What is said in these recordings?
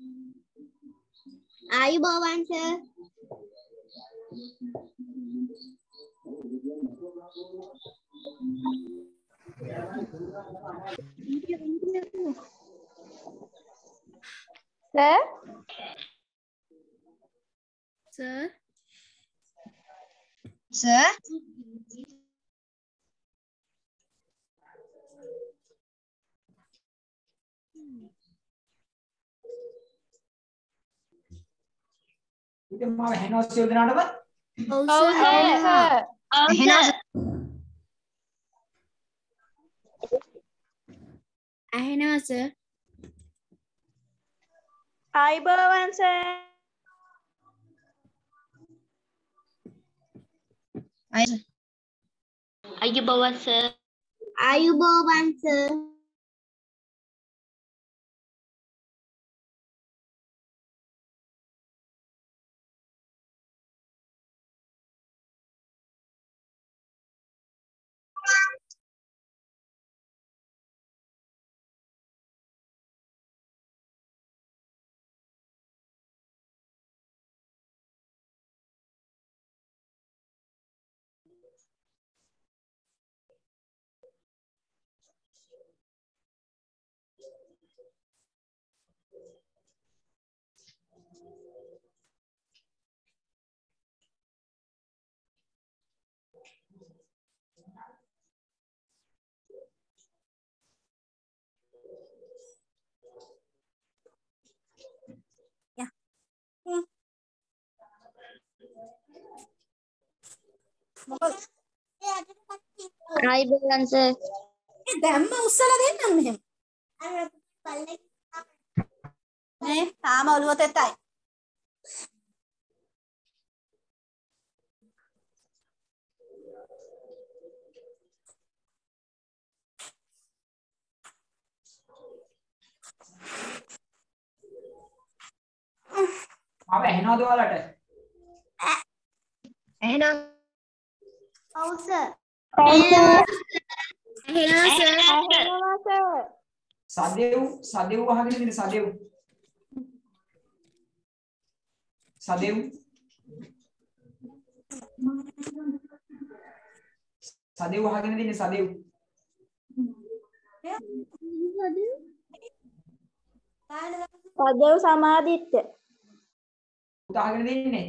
ආයුබෝවන් sir. Sir. Sir. ඉතින් මාව ඇහෙනවද සියලු දෙනාටම? Oh, sir. ඇහෙනවා sir. ආයුබෝවන් සර්. ආයුබෝවන් සර්. ආයුබෝවන් සර්. ආයුබෝවන් සර්. දැම්ම උස්සලා දෙන්නම් මෙහෙම. නේ තාම ඔළුව තෙතයි. මාව ඇහෙනවද ඔයාලට? එහෙනම් ඔව් සර්. ඇහෙනවා sir. සදෙව් අහගෙන ඉන්න සදෙව්. සදෙව්. සදෙව් අහගෙන ඉන්න සදෙව්. සදෙව් සමාදිත්ත. පුතා අහගෙන ඉන්නේ.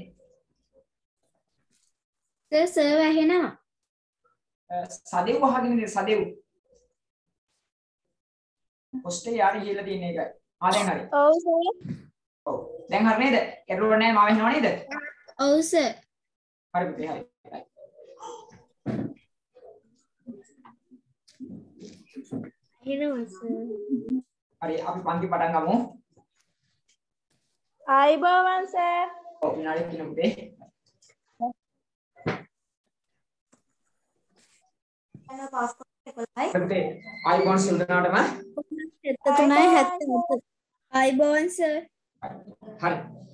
Sir ඇහෙනවා. සදෙව් අහගෙන ඉන්න සදෙව්. ඔස්ටේ යාරි කියලා තියෙන එකයි. දැන් හරි. ඔව් සර්. ඔව්. දැන් හරි නේද? කෙරුව නැහැ මාව ඇහෙනව නේද? ඔව් sir. හරි පුතේ හරි. ඇහෙනවා sir. හරි අපි පන්ති පටන් ගමු. ආයුබෝවන් සර්. ඔව් විනාඩි 3 පුතේ. පුතේ ආයිබෝන් සිල් දනාටම 73 ආයුබෝවන් sir. හරි.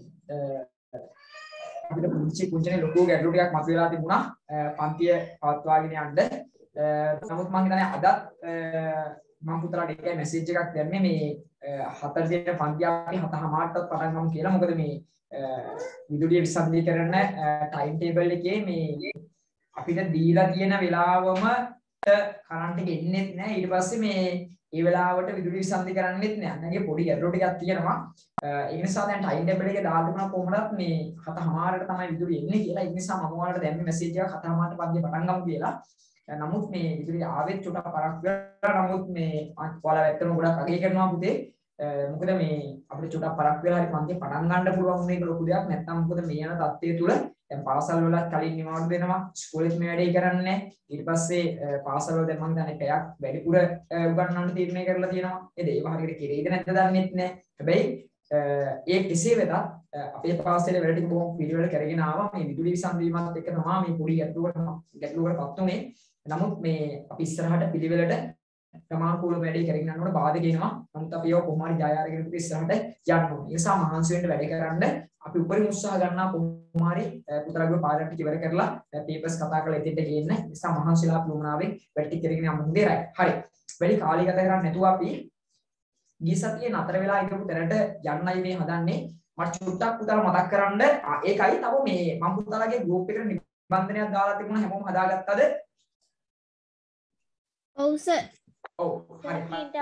අපිට පුංචිනේ ලොකු ගැටලු ටිකක් මතුවලා තිබුණා පන්තිය පවත්වාගෙන යන්න. නමුත් මම හිතන්නේ අදත් මම පුතලාට එකයි මැසේජ් එකක් දැම්මේ මේ 4 දින පන්තිය අපි 7:00ටත් පටන් ගමු කියලා. මොකද මේ විදුලිය විසන්ධීකරණ ටයිම් ටේබල් එකේ මේ අපිට දීලා තියෙන වෙලාවම කරන්ට් එක එන්නේ නැහැ. ඊට පස්සේ මේ ඒ වෙලාවට විදුලි විසන්ධි කරන්නෙත් නැහැ. අන්නගේ පොඩි ගැටලු ටිකක් තියෙනවා. ඒ නිසා දැන් ටයිම් ටේබල් එකේ දාලා තිබුණා කොහොමදත් මේ 7:00ට තමයි විදුලි එන්නේ කියලා. ඒ නිසා මම ඔයාලට දැම්මේ මැසේජ් එකක් 7:00ට පන්තිය පටන් ගමු කියලා. නමුත් මේ විදුලි ආවෙත් චුට්ටක් පරක් වෙලා. නමුත් මේ ඔයාලා ඇත්තම ගොඩක් අගය කරනවා පුතේ. මොකද මේ අපිට චුට්ටක් පරක් වෙලා හරි පන්තිය පටන් ගන්න පුළුවන් වුණ එක ලොකු දෙයක්. නැත්නම් මොකද මේ යන තත්ත්වය තුල දැන් පාසල් වලත් කලින් නිවාඩු දෙනවා, ඉස්කෝලේත් මේ වැඩේ කරන්නේ. ඊට පස්සේ පාසල් වල දැන් මම දන්නේ පැයක් වැඩිපුර උගන්වන්න තීරණය කරලා තියෙනවා. ඒද ඒව හරියට කෙරෙයිද නැද්ද දන්නෙත් නැහැ. හැබැයි ඒ කෙසේ වෙතත් අපේ පාසලේ වැඩ ටික බොහොම පිළිවෙල කරගෙන ආවා. මේ විදුලි විසන්ධීමත් එක්ක තමයි මේ පොඩි ගැටලුවකටපත් උනේ. නමුත් මේ අපි ඉස්සරහට පිළිවෙලට ක්‍රමානුකූලව වැඩේ කරගෙන යනකොට බාධක එනවා. නමුත් අපි ඒව කොහොම හරි ජය අරගෙන ඉස්සරහට යන්න ඕනේ. ඒ නිසා මහන්සි වෙන්න වැඩ කරන්න අපි උපරිම උත්සාහ ගන්නවා කොහොම හරි පුතලගේ පාඩම් ටික ඉවර කරලා පේපර්ස් කතා කරලා එතෙන්ට ගේන්න. ඒ නිසා මහන්සිලා පුරුමනාවෙන් වැඩ ටික කරගෙන යමු. හරි. වැඩි කාලය ගත කරන්නේ නැතුව අපි ගිය සතියේ නතර වෙලා ඉඳපු තැනට යන්නයි මේ හදන්නේ. මට චුට්ටක් පුතාලා මතක් කරන්න. ඒකයි තව මේ මම පුතාලාගේ ගෲප් එකට නිබන්ධනයක් දාලා තිබුණා හැමෝම හදාගත්තද? ඔව් සර්. ඔව් හරි.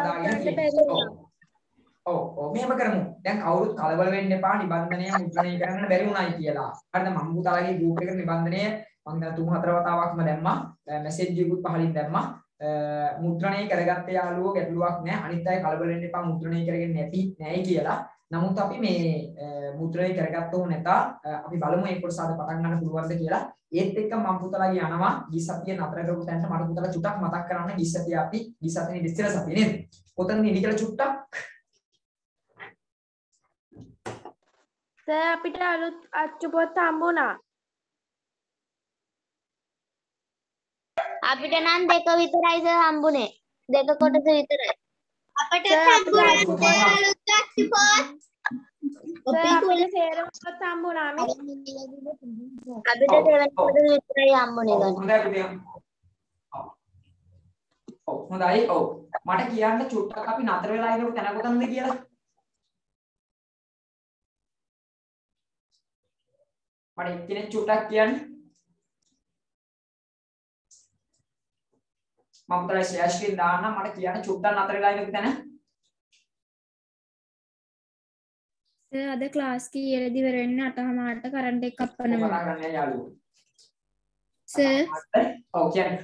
ඔව් මෙහෙම කරමු. දැන් කවුරුත් කලබල වෙන්න එපා නිබන්ධනය මුද්‍රණය කරන්න බැරි වුණායි කියලා. හරිද? මම පුතාලාගේ ගෲප් එකට නිබන්ධනය මම දැන් 3-4 වතාවක්ම දැම්මා. මැසේජ් එකකුත් පහලින් දැම්මා. මුද්‍රණය කරගත්ත යාළුවෝ ගැටලුවක් නැහැ. අනිත් අය කලබල වෙන්න එපා මුද්‍රණය කරගෙන නැහැයි කියලා. නමුත් අපි මේ මුද්‍රණය කරගත්තෝ නැත. අපි බලමු මේ කොටස අද පටන් ගන්න පුළුවන්ද කියලා. ඒත් එක්ක මම පුතාලාගේ යනවා ගිස්සතිය නතර කරපු තැනට මට පුතාලා චුට්ටක් මතක් කරන්න ගිස්සතිය අපි ගිස්සතියේ ඉස්සෙල්ලා සතිය නේද? කොතනද ඉඳි කියලා චුට්ටක් සර් අපිට අලුත් අච්චු පොත් හම්බුණා. අපිට නම් 2 විතරයි සර් හම්බුනේ. 2 කොටස විතරයි. අපිට හම්බුනේ අලුත් අච්චු පොත්. සර් අපිට සේරම පොත් හම්බුණා මේ. අපිට 7 කොටස විතරයි හම්බුනේ ගන්න. හොඳයි පුතේ. ඔව් හොඳයි. ඔව් මට කියන්න චුට්ටක් අපි නතර වෙලා ඉඳපු තැන කොතනද කියලා. මට එක්කෙනෙක් චුට්ටක් කියන්න. මම උතලා ෂෙයා ස්ක්‍රීන් දාන්න මට කියන්න චුට්ටක් නතර වෙලා ඉඳපු තැන. සර් අද ක්ලාස් කීයේදී ඉවර වෙන්නේ 8:00ට කරන්ට් එක කපනවා. කතා කරන්න යාළුවෝ. සර් ඔව් කියන්න.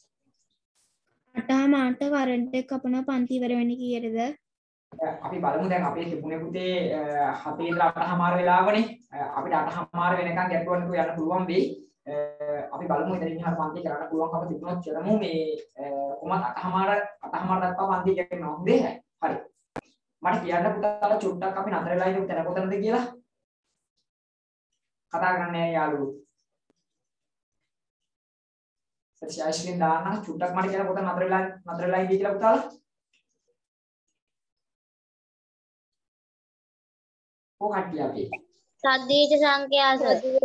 8:00ට කරන්ට් එක කපනවා පන්ති ඉවර වෙන්නේ කීයේද? අපි බලමු දැන් අපේ තිබුණේ පුතේ 7 ඉඳලා 8:00 වෙලාවනේ. අපිට 8:00 වෙනකන් ගැටුවක් නැතුව යන්න පුළුවන් වෙයි. අපි බලමු ඉතින් ඉහළ පන්ති කරන්න පුළුවන්කම තිබුණොත් කරමු මේ කොහොමද 8:00 දක්වා පන්ති කරනවා. හොඳේ හරි. මට කියන්න පුතාලා චුට්ටක් අපි නතර වෙලා ඉඳපු තැන කොතනද කියලා කතා කරන්න යාළුවෝ. ෂෙයා ස්ක්‍රීන් දාන්න චුට්ටක් මට කියන්න කොතන නතර වෙලා ඉඳී කියලා පුතාලා. කොහොමද අපි සද්දේශ සංඛ්‍යා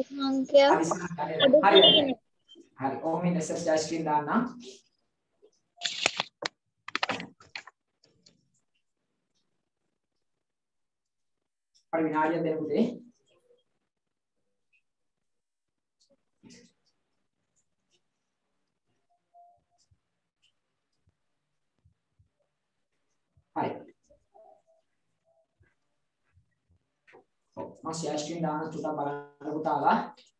හරි ඕම ඉන්න ෂෙයා ස්ක්‍රීන් දාන්න. හරි විනාඩියක් දෙන්න පුතේ. හරි. මම ෂෙයා ස්ක්‍රීන් දාන්න චුට්ටක් බලන්න පුතාලා.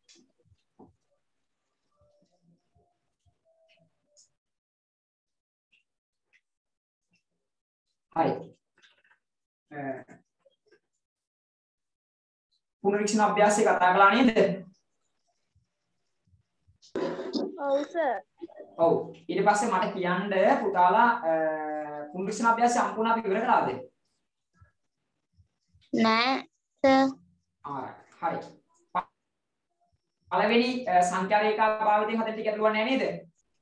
හරි. පුනරීක්ෂණ අභ්‍යාසය කතා කළා නේද? ඔව් සර්. ඔව්. ඊට පස්සේ මට කියන්න පුතාලා පුනරීක්ෂණ අභ්‍යාසය සම්පූර්ණ අපි ඉවර කළාද? නෑ සර්. හරි. පළවෙනි සංඛ්‍යා රේඛා භාවිතයෙන් හදන්න ගැටලුවක් නෑ නේද?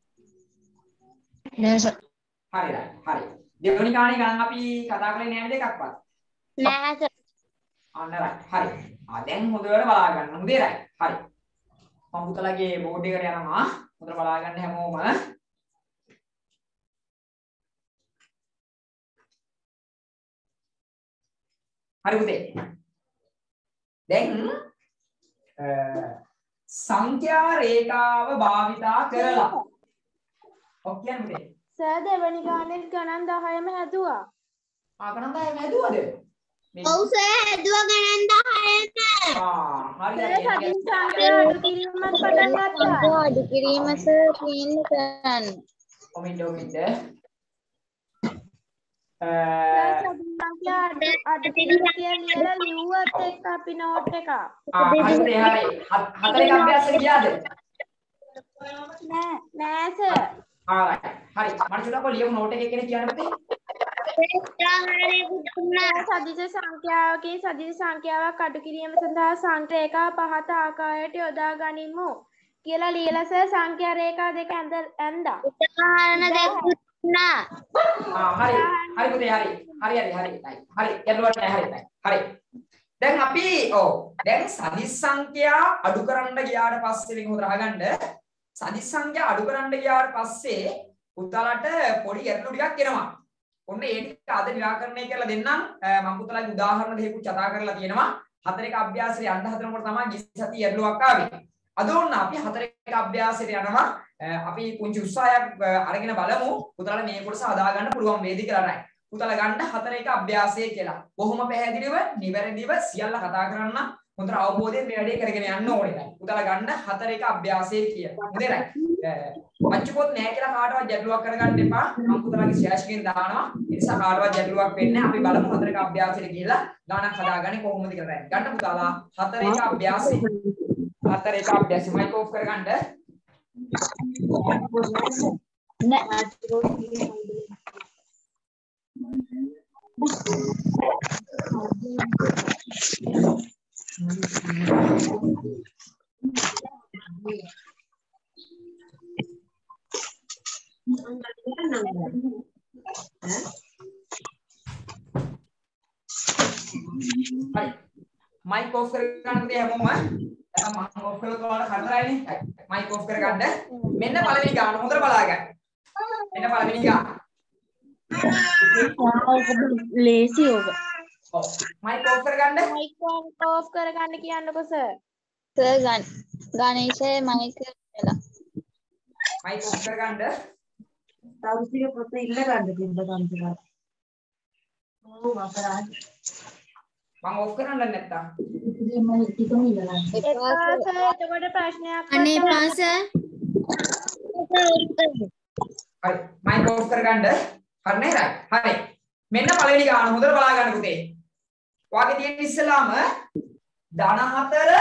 නෑ සර්. හරි. දෙවෙනි කාණේ ගණන් අපි කතා කරේ නෑ නේද එකක්වත්? නෑ සර්. අන්න හරි. දැන් හොඳට බලා ගන්න. හොඳේ රයි. හරි. මම පුතාලගේ බෝඩ් එකට යනවා. හොඳට බලා ගන්න හැමෝම. හරි පුතේ. දැන් සංඛ්‍යා රේඛාව භාවිතා කරලා ඔක් කියන්නේ සර් දෙවනි ගානේ ගණන් 10ම හැදුවා. ගණන් 10ම හැදුවද? ඔව් සර් හැදුවා ගණන් 10ම. හරි. සංඛ්‍යා අඩු කිරීමත් පටන් ගත්තා. අඩු කිරීම සර් තියෙන්නේ කරන්න. කොමෙන්ට් ඔකෙද? සංඛ්‍යා අඩු කිරීම කියලා ලිව්වත් එක්ක අපි නෝට් එක. හරි. හතරේ අභ්‍යාසෙ ගියාද? නෑ සර්. හරි. මට චුට්ටක් ලියමු නෝට් එකේ කෙනෙක් කියන්න පුතේ. සදිශ සංඛ්‍යාවකින් සදිශ සංඛ්‍යාවක් අඩු කිරීම සඳහා සංඛ්‍යා රේඛා පහත ආකාරයට යොදා ගනිමු කියලා ලියලා සර් සංඛ්‍යා රේඛා දෙක ඇඳා. උදාහරණ දෙක දුන්නා. හරි. හරි පුතේ හරි. හරි. ගැටලුවක් නැහැ හරි. දැන් අපි දැන් සදිශ සංඛ්‍යා අඩු කරන්න ගියාට පස්සේ මේක හොඳට අහගන්න. සදිශ සංඛ්‍යා අඩු කරන්න ගියාට පස්සේ පුතාලට පොඩි ගැටලු ටිකක් එනවා. ඔන්න ඒ ටික අද निराකරණය කරලා දෙන්නම්. මම පුතලාගේ උදාහරණ දෙකක් කතා කරලා තියෙනවා. 4 එක අභ්‍යාසයට යන්න හදනකොට තමයි ගිය සතිය ඇරලුවක් ආවේ. අද ඔන්න අපි 4 එක අභ්‍යාසයට යනවා. අපි පුංචි උත්සාහයක් අරගෙන බලමු පුතලාට මේ කොටස හදා ගන්න පුළුවන් වේද කියලා නයි. පුතලා ගන්න 4 එක අභ්‍යාසය කියලා. බොහොම පැහැදිලිව, නිවැරදිව සියල්ල කතා කරන්න හොඳට අවබෝධයෙන් මේ වැඩේ කරගෙන යන්න ඕනේ. පුතලා ගන්න 4 එක අභ්‍යාසය කියලා. හොඳයි. පච්චපොත් නැහැ කියලා කාටවත් ගැටලුවක් කරගන්න එපා. මම පුතලාගේ ෂෙයාර් එකෙන් දානවා. ඒ නිසා කාටවත් ගැටලුවක් වෙන්නේ නැහැ. අපි බලමු 4 එක අභ්‍යාසයට ගිහිල්ලා ගණක් හදාගන්නේ කොහොමද කියලා. ගන්න පුතාලා 4 එක අභ්‍යාසය. 4 එක අභ්‍යාසය මයික් ඔෆ් කරගන්න. Hai, mic off කරගන්න තිය හැමෝම. නැත්නම් මම ඔෆ් කළොත් ඔයාලට කරදරයිනේ. mic off කරගන්න. මෙන්න පළවෙනි ගාන හොඳට බලාගන්න. මෙන්න පළවෙනි ගාන. ලේසි ඕක. ඔව්. mic off කරගන්න. මයික් ඔෆ් කරගන්න කියන්නකෝ සර්. සර් ගණේෂේ මයික් වෙලා. mic off කරගන්න. තවුසික පොත ඉල්ල ගන්න තිබ්බ කම්පියුටර්. ඔව් අපරාධ. මම ඔෆ් කරන්න නැත්තම්. ටිකම ඉල්ල ගන්න. සර් එතකොට ප්‍රශ්නයක් අනේ පාස හරි mic off කරගන්න. හරිනේ right. හරි. මෙන්න පළවෙනි ගාන හොඳට බලා ගන්න පුතේ. වාගේ තියෙන ඉස්සලාම ධන 4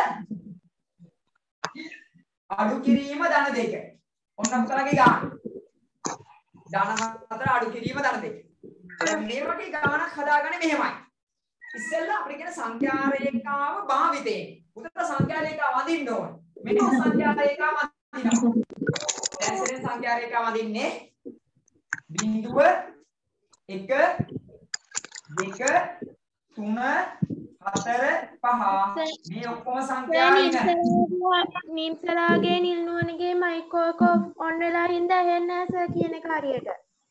අඩු කිරීම ධන 2. ඔන්න පුතලගේ ගාන. ධන 4 අඩු කිරීම ධන 2. දැන් මේ වගේ ගානක් හදාගන්නේ මෙහෙමයි. ඉස්සෙල්ලා අපිට කියන සංඛ්‍යා රේඛාව භාවිතේ. උදේට සංඛ්‍යා රේඛාව වදින්න ඕන. මෙන්න සංඛ්‍යා රේඛාව වදිනවා. දැන් සෙන් සංඛ්‍යා රේඛාව වදින්නේ බිංදුව 1 2 3 4 5 මේ ඔක්කොම සංඛ්‍යා නිම්සලාගේ නිල්නුවනගේ මයික් එක ඔන් වෙලා හින්දා ඇහෙන්නේ නැහැ සර් කියන එක හරියට.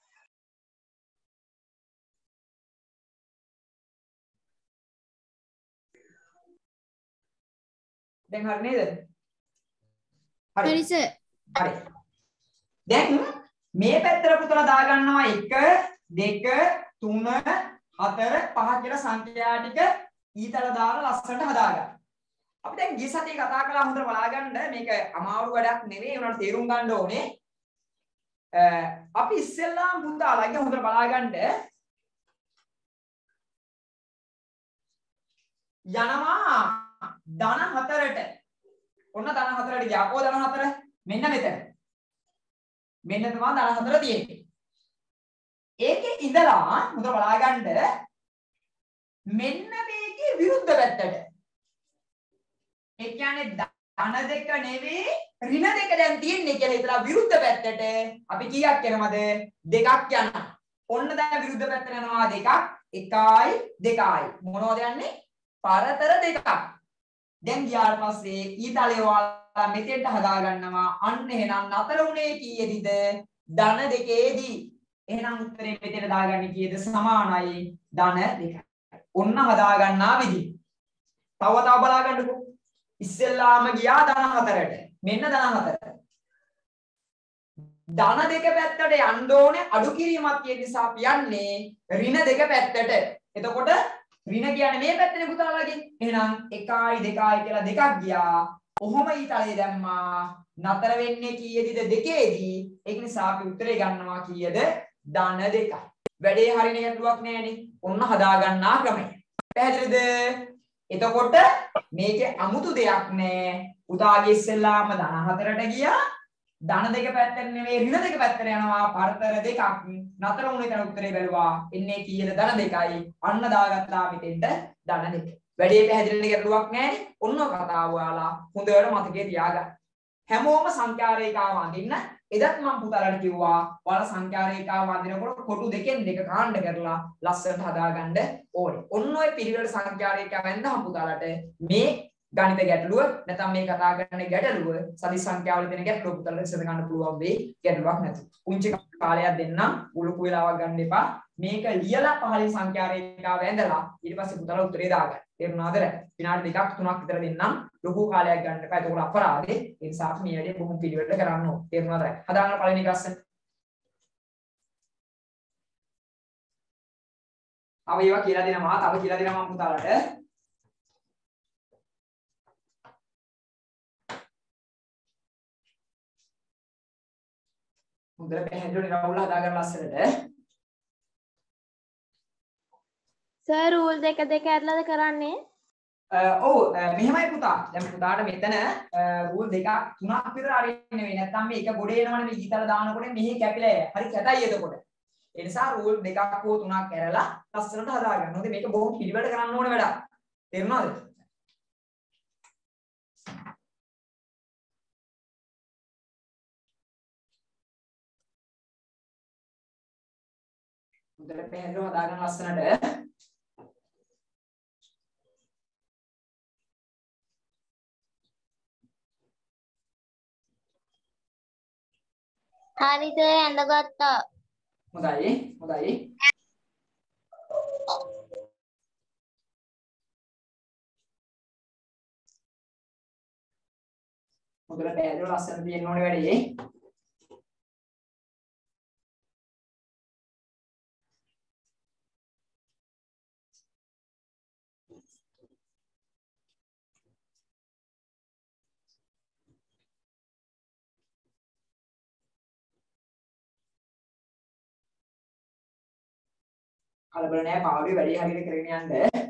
දැන් හරි නේද? හරි සර්. හරි. දැන් මේ පැත්තට පුතලා දා ගන්නවා 1 2 3 4 5 කියලා සංඛ්‍යා ටික ඊතල දාලා ලස්සනට හදාගන්න. අපි දැන් ගිය සතියේ කතා කළා හොඳට බලාගන්න මේක අමාරු වැඩක් නෙවෙයි උනාට තේරුම් ගන්න ඕනේ. අපි ඉස්සෙල්ලාම පුතාලාගේ හොඳට බලාගන්න යනවා ධන 4ට. ඔන්න ධන 4ට ගියා. කොහොමද ධන 4? මෙන්න මෙතන. මෙන්න තමයි ධන 4 තියෙන්නේ. ඒකේ ඉඳලා හොඳට බලාගන්න මෙන්න මේකේ විරුද්ධ පැත්තට. ඒ කියන්නේ ධන 2 නෙවෙයි ඍණ 2 දැන් තියෙන්නේ කියලා හිතලා විරුද්ධ පැත්තට අපි කීයක් යනවද? 2ක් යනවා. ඔන්න දැන් විරුද්ධ පැත්තට යනවා 2ක් 1යි 2යි. මොනවද යන්නේ? පරතර 2ක්. දැන් ගියාට පස්සේ ඊතලේ ඔයාලා මෙතෙන්ට හදා ගන්නවා. අන්න එහෙනම් නතර උනේ කීයේද? ධන 2ේදී. එහෙනම් උත්තරේ මෙතන දාගන්නේ කීයද? සමානයි ධන 2යි. ඔන්න හදා ගන්නා විදිහ. තව බලා ගන්නකෝ. ඉස්සෙල්ලාම ගියා ධන 4ට. මෙන්න ධන 4. ධන 2 පැත්තට යන්න ඕනේ අඩු කිරීමක් තියෙන නිසා අපි යන්නේ ඍණ 2 පැත්තට. එතකොට ඍණ කියන්නේ මේ පැත්තනේ පුතාලාගේ. එහෙනම් 1යි 2යි කියලා දෙකක් ගියා. ඔහොම ඊතලේ දැම්මා. නතර වෙන්නේ කීයේද? 2ේදී. ඒක නිසා අපි උත්තරේ ගන්නවා කීයද? ධන 2යි. වැඩේ හරියන ගැටලුවක් නෑනේ. ඔන්න හදා ගන්නා ක්‍රමය. පැහැදිලිද? එතකොට මේකේ අමුතු දෙයක් නෑ. උදාගේ ඉස්සෙල්ලාම ධන 4ට ගියා. ධන 2 පැත්තට නෙවෙයි ඍණ 2 පැත්තට යනවා. පරතර 2ක්. නතර වුණේ තන උත්තරේ බැලුවා. එන්නේ කීයද? ධන 2යි. අන්න දාගත්තා මෙතෙන්ට ධන 2. වැඩේ පැහැදිලි ගැටලුවක් නෑනේ. ඔන්න කතාව ඔයාලා හොඳට මතකයේ තියාගන්න. හැමෝම සංඛ්‍යා රේඛාව අඳින්න. එදත් මම පුතාලට කිව්වා ඔයාලා සංඛ්‍යා රේඛාව අඳිනකොට කොටු දෙකෙන් දෙක කාණ්ඩ කරලා ලස්සනට හදාගන්න ඕනේ. ඔන්න ඔය පිළිවෙල සංඛ්‍යා රේඛාව වැන්දහම පුතාලට මේ ගණිත ගැටලුව නැත්නම් මේ කතා කරන ගැටලුව සදි සංඛ්‍යාවල තියෙන ගැටලුව පුතාලට විසඳ ගන්න පුළුවන් වෙයි ගැටලුවක් නැතුව. පුංචි කාලයක් දෙන්නම් උලුකු වෙලාවක් ගන්න එපා. මේක ලියලා පහලින් සංඛ්‍යා රේඛාව ඇඳලා ඊට පස්සේ පුතාලා උත්තරේ දාගන්න. තේරුණාද? විනාඩි 2ක් 3ක් විතර දෙන්නම්. ලොකු කාලයක් ගන්න එපා. ඒක අපරාධේ. ඒ නිසා අපි මේ වැඩේ බොහොම පිළිවෙලට කරන්න ඕනේ. තේරුණාද? හදාගන්න පළවෙනි එක ලස්සන. තව ඒවා කියලා දෙනවා. තව කියලා දෙනවා මම පුතාලට. හොඳට පැහැදිලිව නිරවුල් හදාගන්න ලස්සනට. සර් රූල් දෙක ඇරලාද කරන්නේ? ඔව් මෙහෙමයි පුතා. දැන් පුතාට මෙතන රූල් දෙකක් තුනක් විතර අරින්න වෙයි. නැත්නම් මේ එක ගොඩේ එනවනේ මේ ඊතල දානකොට මෙහි කැපිලා යයි. හරි කැතයි එතකොට. ඒ නිසා රූල් දෙකක් හෝ තුනක් ඇරලා ලස්සනට හදාගන්න. හොඳේ මේක බොහොම පිළිවෙලට කරන්න ඕන වැඩක්. තේරුණාද? හොඳට පැහැදිලිව හදාගන්න ලස්සනට. හරිද ඇඳගත්තා. හොඳයි හොඳයි. හොඳට පැහැදිලිව ලස්සනට තියෙන්න ඕනේ වැඩේ. කලබල නැහැ පාඩුවේ වැඩි හරියට කරගෙන යන්න.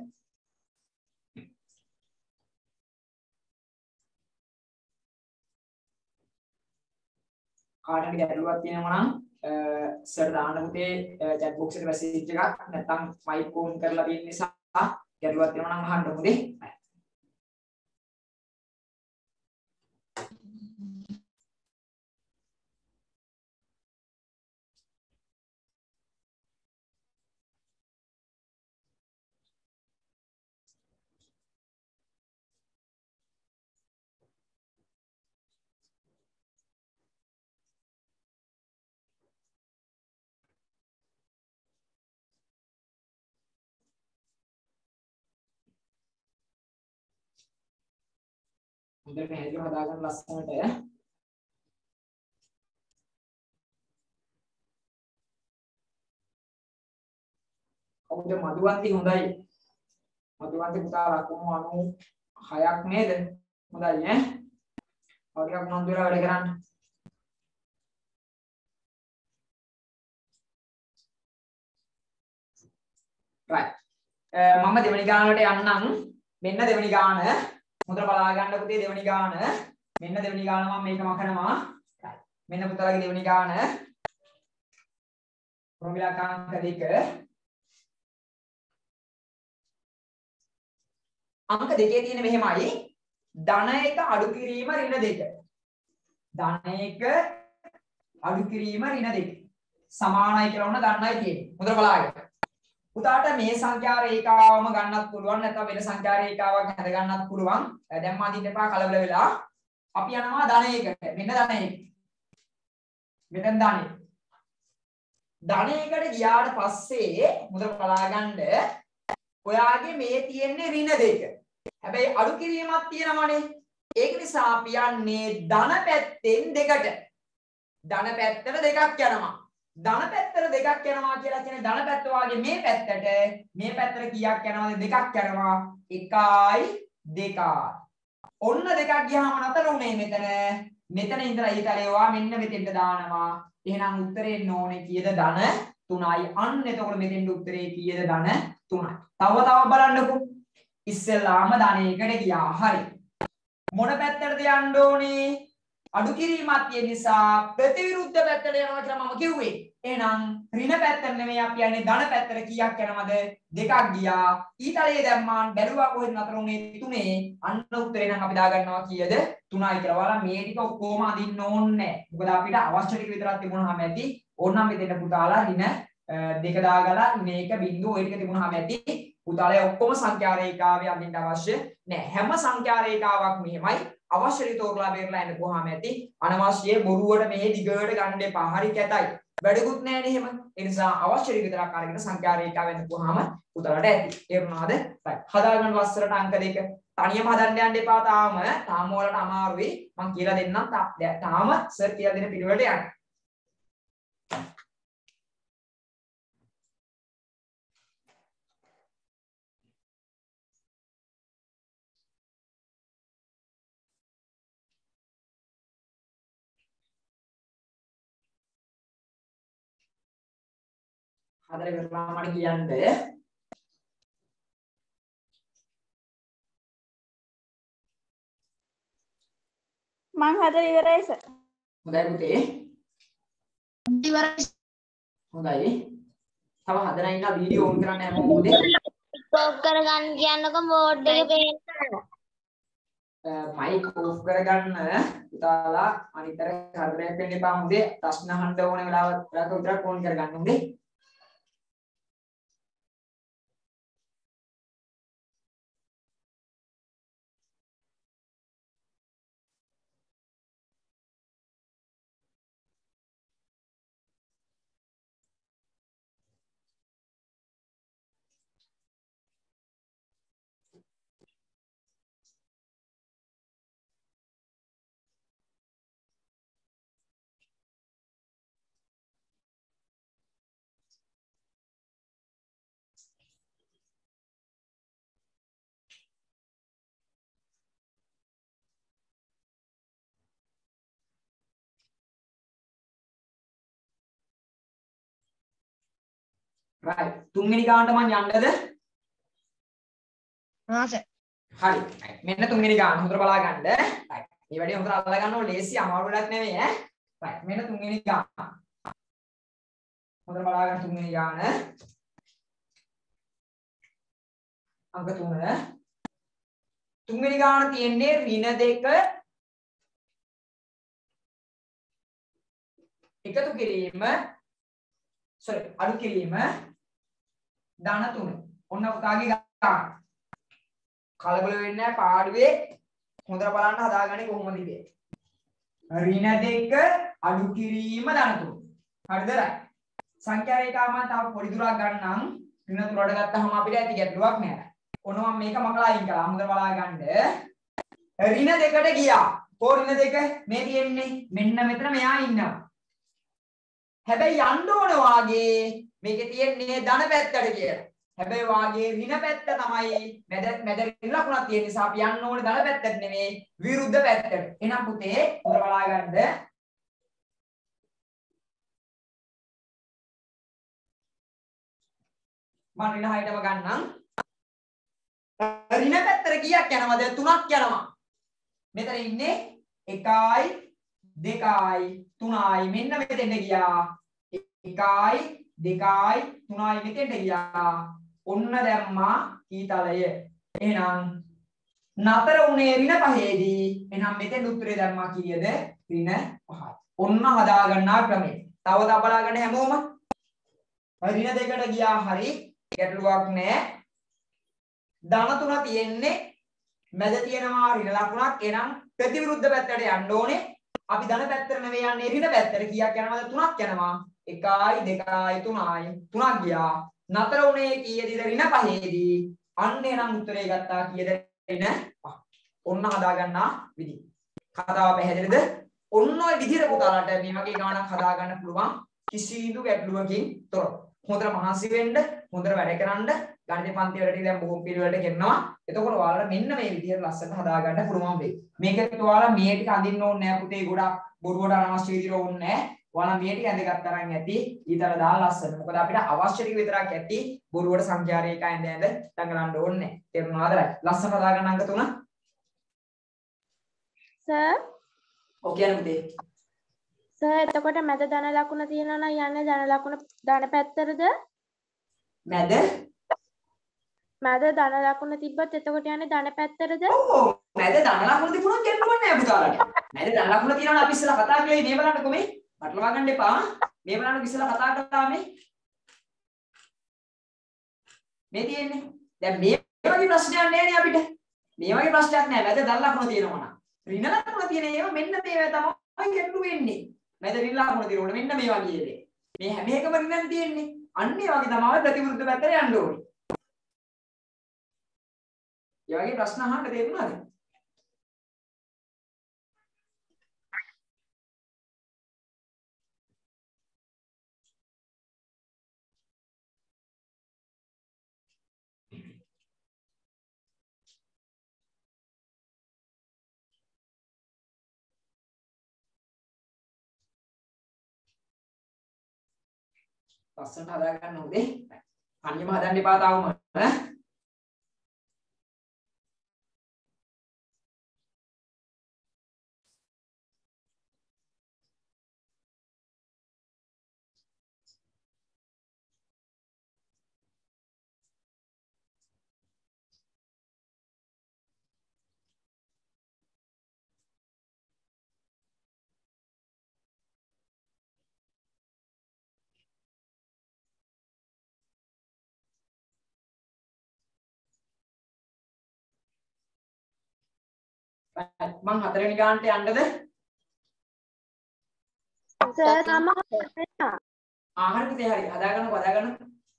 කාටද ගැටලුවක් තියෙනවා නම් සර් දාන්න පුතේ chat box එකට message එකක් නැත්නම් mic on කරලා තියෙන නිසා ගැටලුවක් තියෙනවා නම් අහන්න පුතේ. හොඳට පැහැදිලිව හදාගන්න ලස්සනට. කවුද මధుවන්ති හොඳයි. මధుවන්ති පුතා ලකුණු 96ක් නේද? හොඳයි ඈ. තව ටිකක් මොනවද වෙලා වැඩ කරන්න. right. මම දෙවෙනි ගාන වලට යන්නම්. මෙන්න දෙවෙනි ගාන. හොඳට බලා ගන්න පුතේ දෙවෙනි ගාන. මෙන්න දෙවෙනි ගාන මම මේක මකනවා. මෙන්න පුතාලගේ දෙවෙනි ගාන. ප්‍රොමිලක් අංක 2. අංක 2 තියෙන මෙහෙමයි. ධන 1 අඩු කිරීම ඍණ 2. ධන 1 අඩු කිරීම ඍණ 2. සමානයි කියලා වුණ දන්නයි තියෙන්නේ. හොඳට බලාගන්න. පුතාට මේ සංඛ්‍යා රේඛාවම ගන්නත් පුළුවන් නැත්නම් වෙන සංඛ්‍යා රේඛාවක් හැද ගන්නත් පුළුවන්. දැන් මාදින්න එපා කලබල වෙලා. අපි යනවා ධන 1කට. මෙන්න ධන 1. මෙතෙන් ධන 1. ධන 1කට ගියාට පස්සේ මුදල් බලාගන්න ඔයාගේ මේ තියෙන්නේ ඍණ 2. හැබැයි අඩු කිරීමක් තියෙනවනේ. ඒක නිසා අපි යන්නේ ධන පැත්තෙන් 2කට. ධන පැත්තට 2ක් යනවා. ධන පැත්තට 2ක් යනවා කියලා කියන්නේ ධන පැත්ත වාගේ මේ පැත්තට කීයක් යනවද? 2ක් යනවා. 1යි 2යි. ඔන්න 2ක් ගියාම නතර උනේ මෙතන. මෙතන ඉඳලා ඊතලේ ඔයා මෙන්න මෙතෙන්ට දානවා. එහෙනම් උත්තරේ එන්න ඕනේ කීයද? ධන 3යි. අන්න එතකොට මෙතෙන්ට උත්තරේ කීයද? ධන 3යි. තව බලන්නකෝ. ඉස්සෙල්ලාම ධන 1කට ගියා. හරි. මොන පැත්තටද යන්න ඕනේ? අඩු කිරීමක් තියෙන නිසා ප්‍රතිවිරුද්ධ පැත්තට යනවා කියලා මම කිව්වේ. එහෙනම් ඍණ පැත්තට නෙමෙයි අපි යන්නේ ධන පැත්තට. කීයක් යනවද? 2ක් ගියා. ඊතලයේ දැම්මාන් බැලුවා කොහෙද නතර උනේ? 3. අන්න උත්තරේ නම් අපි දාගන්නවා කීයද? 3යි කියලා. ඔයාලා මේ ටික ඔක්කොම අදින්න ඕනේ නැහැ. මොකද අපිට අවශ්‍ය ටික විතරක් තිබුණාම ඇති. ඕනනම් මෙතෙන්ට පුතාලා ඍණ 2 දාගලා මේක බිංදුව ওই ටික තිබුණාම ඇති. පුතාලේ ඔක්කොම සංඛ්‍යා රේඛාවේ අදින්න අවශ්‍ය නැහැ. හැම සංඛ්‍යා රේඛාවක් මෙහෙමයි. අවශ්‍ය රිතෝරලා බේරලා එන්න කොහාම ඇති. අනවශ්‍ය බොරුවට මෙහෙ දිගට ගන්න එපා. හරි කැතයි. වැඩිකුත් නැහැ නේ එහෙම. ඒ නිසා අවශ්‍ය විතරක් අරගෙන සංඛ්‍යා රේඛාවෙන් පුහාම උතරට ඇති. තේරුණාද? right. හදාගන්න ලස්සරට අංක දෙක. තනියම හදන්න යන්න එපා තාම. තාම වලට අමාරුයි. මම කියලා දෙන්නම්. තාම සර් කියලා දෙන පිළිවෙලට යන්න. හදලා ඉවරලා මට කියන්න. මං හදලා ඉවරයි සර්. හොඳයි පුතේ. ඉවරයි. හොඳයි. තව හදලා ඉන්න වීඩියෝ ඔන් කරන්න හැමෝම පුතේ. ඔෆ් කරගන්න කියන්නකො බෝඩ් එක පේන්න. මයික් ඔෆ් කරගන්න පුතාලා අනිතර කරදරයක් වෙන්න එපා මුදේ. ප්‍රශ්න අහන්න ඕන වෙලාවට විතරක් ඕන් කරගන්න මුදේ. right තුන්වෙනි ගානට මම යන්නද? ආසෙ. හරි. මෙන්න තුන්වෙනි ගාන හොඳට බලා ගන්න. right. මේ වැඩේ හොඳට අල්ලා ගන්න ඕනේ. ලේසි අමාරු වැඩක් නෙමෙයි ඈ. right. මෙන්න තුන්වෙනි ගාන. හොඳට බලා ගන්න තුන්වෙනි ගාන. අංක 3. තුන්වෙනි ගාන තියෙන්නේ ඍණ 2 එකතු කිරීම අඩු කිරීම ධන 3. ඔන්න පුතාගේ ගාන. කලබල වෙන්නේ නැහැ පාඩුවේ හොඳට බලන්න හදාගන්නේ කොහොමද කියලා. ඍණ 2 අඩු කිරීම ධන 3. හරිද? සංඛ්‍යා රේඛාව තව පොඩි දුරක් ගන්නම්. ඍණ 3ට ගත්තාම අපිට ඇති ගැටලුවක් නෑ. ඔන්න මම මේක මකලා අයින් කළා. හොඳට බලා ගන්න. ඍණ 2ට ගියා. කො ඍණ 2 මේ තියෙන්නේ මෙන්න මෙතන මෙයා ඉන්නවා. හැබැයි යන්න ඕන වාගේ මේකේ තියෙන්නේ ධන පැත්තට කියලා. හැබැයි වාගේ ඍණ පැත්ත තමයි මැද ඍණ ලකුණක් තියෙන නිසා අපි යන්න ඕනේ ධන පැත්තට නෙමෙයි විරුද්ධ පැත්තට. එහෙනම් පුතේ උතර බලා ගන්න. මම ඍණ 6ටම ගන්නම්. ඍණ පැත්තට කීයක් යනවද? 3ක් යනවා. මෙතන ඉන්නේ 1යි 2යි 3යි මෙන්න මෙතෙන්ට ගියා 1යි 2යි 3යි මෙතෙන්ට ගියා ඔන්න දැම්මා කීතලය එහෙනම් නතර උනේ ඍණ 5ේදී එහෙනම් මෙතෙන් උත්තරේ දැම්මා කීයද ඍණ 5යි ඔන්න හදා ගන්නා ක්‍රමය තව තබලා ගන්න හැමෝම ඍණ 2කට ගියා හරි ගැටලුවක් නැහැ ධන 3 තියෙන්නේ මැද තියෙනවා ඍණ ලකුණක් එහෙනම් ප්‍රතිවිරුද්ධ පැත්තට යන්න ඕනේ අපි ධන පැත්තට නෙවෙයි යන්නේ ඍණ පැත්තට කීයක් යනවද 3ක් යනවා 1යි 2යි 3යි 3ක් ගියා නතර උනේ කීයේද ඍණ 5ේදී අන්න එනම් උත්තරේ ගත්තා කීයද ඍණ 5 ඔන්න හදා ගන්නා විදිහ කතාව පැහැදිලිද ඔන්න ඔය විදිහට පුතාලට මේ වගේ ගානක් හදා ගන්න පුළුවන් කිසිදු ගැටලුවකින් තොරව හොඳට මහන්සි වෙන්න හොඳට වැඩ කරන්න ගණිත පන්ති වලට දැන් බොහොම පිළිවෙලට ගෙනවා එතකොට ඔයාලට මෙන්න මේ විදිහට ලස්සනට හදා ගන්න පුළුවන් වෙයි මේකත් ඔයාලා මේ ටික අඳින්න ඕනේ නැහැ පුතේ ගොඩක් බොරුවට අනවශ්‍ය විදිහට ඕනේ නැහැ ඔයාලා මේ ටික ඇඳගත්ත තරම් ඇති ඊතල දාලා ලස්සන මොකද අපිට අවශ්‍ය ටික විතරක් ඇති බොරුවට සංඛ්‍යා රේඛා ඇඳ දඟලන්න ඕනේ නැහැ තේරුණාද ලස්සන හදා ගන්න අංක 3 සර් ඔකේ පුතේ සර් එතකොට මැද ධන ලකුණ තියෙනවා නම් යන්නේ ධන ලකුණ ධන පැත්තටද මැද ධන ලකුණ තිබ්බත් එතකොට යන්නේ ධන පැත්තටද ඔව් මැද ධන ලකුණ තිබුණොත් ගැටලුවක් නෑ පුතාලට මැද ධන ලකුණ තියනවා අපි ඉස්සෙල්ලා කතා කළේ මේ බලන්නකො මේ පටලවා ගන්න එපා මේ බලන්න ඉස්සෙල්ලා කතා කළා මේ තියෙන්නේ දැන් මේ වගේ ප්‍රශ්නයක් නෑනේ අපිට මේ වගේ ප්‍රශ්නයක් නෑ මැද ධන ලකුණ තියෙනවා නම් ඍණ ලකුණ තියෙන ඒවා මෙන්න මේවා තමයි ගැටලු වෙන්නේ මැද ඍණ ලකුණ තියෙනකොට මෙන්න මේ වගේ දේ මේ හැම එකම ඍණක් තියෙන්නේ. අන්න ඒ වගේ තමයි ප්‍රතිවිරුද්ධ පැත්තට යන්න ඕනේ. ඒ වගේ ප්‍රශ්න අහන්න තේරුණාද? ලස්සනට හදා ගන්න ඕනේ. අනියම හදන්න එපා තාම. ඈ මං හතරවෙනි ගානට යන්නද? සර් තම ආහාර පුතේ හරි හදාගන්න.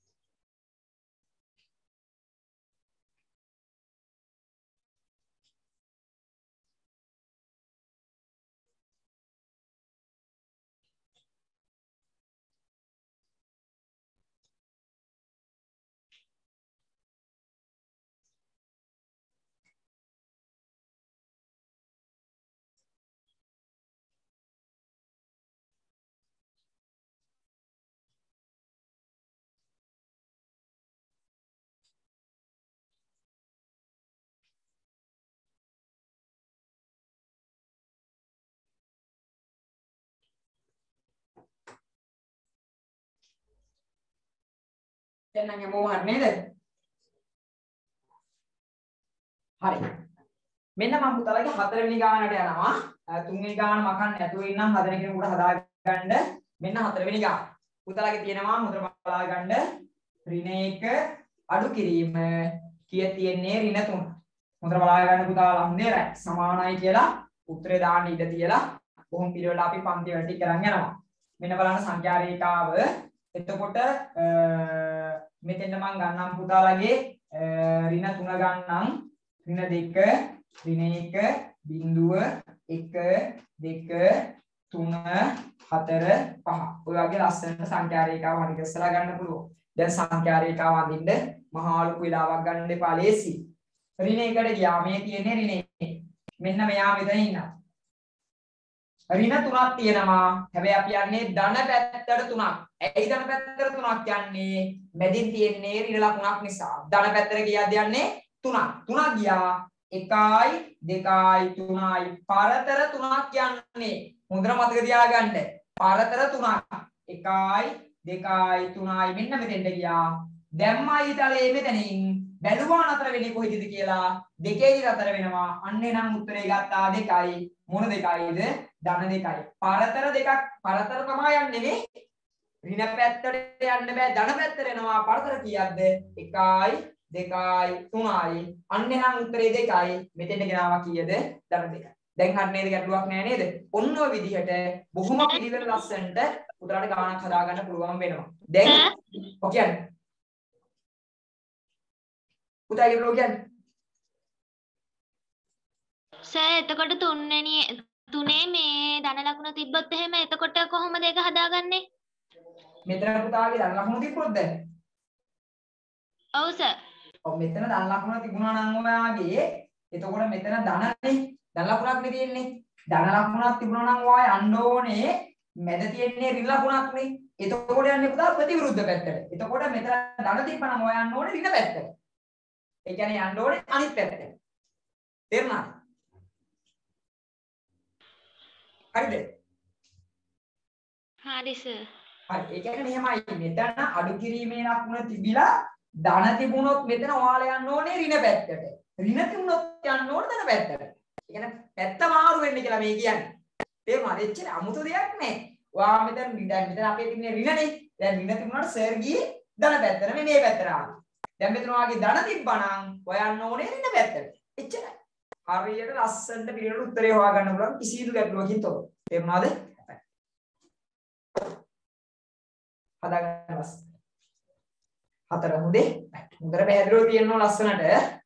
දැන් නම් යමු හරි නේද? හරි. මෙන්න මම පුතාලගේ හතරවෙනි ගානට යනවා. තුන්වෙනි ගාන මකන්න නැතුව ඉන්නම් හදන කෙනෙකුට හදාගන්න. මෙන්න හතරවෙනි ගාන. පුතාලගේ තියෙනවා මුද්‍ර බලා ගන්න. ඍණ 1 අඩු කිරීම කිය තියෙන්නේ ඍණ 3. මුද්‍ර බලා ගන්න පුතාලා හොඳේ රයි. සමානයි කියලා උත්තරේ දාන්න ඉඩ තියලා බොහොම පිළිවෙල අපි පන්ති වලට කරන් යනවා. මෙන්න බලන්න සංඛ්‍යා රේඛාව. එතකොට මෙතෙන්ද මම ගන්නම් පුතාලගේ ඍණ 3 ගන්නම්. ඍණ 2 ඍණ 1 බිංදුව 1 2 3 4 5. ඔය වගේ ලස්සනට සංඛ්‍යා රේඛාව හරි ඉස්සලා ගන්න පුළුවන්. දැන් සංඛ්‍යා රේඛාව අඳින්න මහා ලොකු වෙලාවක් ගන්න එපා ලේසි. ඍණ 1ට ගියා මේ තියෙන්නේ ඍණ 1. මෙන්න මෙයා මෙතන ඉන්නවා. ඍණ 3ක් තියෙනවා. හැබැයි අපි යන්නේ ධන පැත්තට 3ක්. ඇයි ධන පැත්තට 3ක් යන්නේ? මැදින් තියෙන්නේ ඍණ ලකුණක් නිසා. ධන පැත්තට ගියාද යන්නේ 3ක්. 3ක් ගියා 1යි 2යි 3යි පරතර 3ක් යන්නේ. මුද්‍ර මතක තියාගන්න. පරතර 3ක්. 1යි 2යි 3යි මෙන්න මෙතෙන්ට ගියා. දැම්මයි තලයේ මෙතනින් බැලුවා නතර වෙන්නේ කොහෙදද කියලා දෙකේදී නතර වෙනවා. අන්නේ නම් උත්තරේ ගත්තා 2යි. මොන දෙකයිද? ධන 2යි. පරතර දෙකක් පරතර තමයි යන්නේ නේ. ඍණ පැත්තට යන්න බෑ ධන පැත්තට එනවා. පරතර කීයක්ද? 1යි 2යි 3යි. අන්නේ නම් උත්තරේ 2යි. මෙතෙන්ට ගෙනාවා කීයද? ධන 2යි. දැන් හරි නේද? ගැටලුවක් නෑ නේද? ඔන්න ඔය විදිහට බොහොම පිළිවෙල ලස්සනට උදාහරණ ගානක් හදාගන්න පුළුවන් වෙනවා. දැන් ඔය කියන්නේ උදාගේ බ්‍රෝ කියන්නේ සර් එතකොට තුනේ මේ ධන ලකුණ තිබ්බොත් එහෙම එතකොට කොහොමද ඒක හදාගන්නේ? මෙතන පුතාගේ ධන ලකුණ තිබ්බොත් දැන් ඔව් සර්. ඔව් මෙතන ධන ලකුණ තිබුණා නම් ඔයාගේ එතකොට මෙතන ධනනේ ධන ලකුණක් නේ තියෙන්නේ. ධන ලකුණක් තිබුණා නම් ඔයා යන්න ඕනේ මැද තියෙන්නේ ඍණ ලකුණක් නේ. එතකොට යන්නේ පුතා ප්‍රතිවිරුද්ධ පැත්තට. එතකොට මෙතන ධන තිබ්බනම් ඔයා යන්න ඕනේ ඍණ පැත්තට. ඒ කියන්නේ යන්න ඕනේ අනිත් පැත්තට. තේරුණාද? හරිද? හරි සර්. හරි. ඒ කියන්නේ මෙහෙමයි. මෙතන අඩු කිරීමේ ලකුණ තිබිලා ධන තිබුණොත් මෙතන ඔයාලා යන්න ඕනේ ඍණ පැත්තට. ඍණ තිබුණොත් යන්න ඕනේ ධන පැත්තට. ඒ කියන්නේ පැත්ත මාරු වෙන්න කියලා මේ කියන්නේ. තේරුණාද? එච්චර අමුතු දෙයක් නෑ. ඔයා මෙතන අපේ තින්නේ ඍණනේ. දැන් ඍණ තිබුණාට සර් ගියේ ධන පැත්තට නෙමෙයි මේ පැත්තට ආවා. දැන් මෙතන ඔයාගේ ධන තිබ්බනම් ඔයා යන්න ඕනේ ඍණ පැත්තට. එච්චරයි. හරියට ලස්සනට පිළිවෙලට උත්තරේ හොයාගන්න පුළුවන් කිසිදු ගැටලුවකින් තොරව. තේරුණාද? හදාගන්න ලස්සන. 4 හොඳේ. හොඳට පැහැදිලිව තියෙනවා ලස්සනට.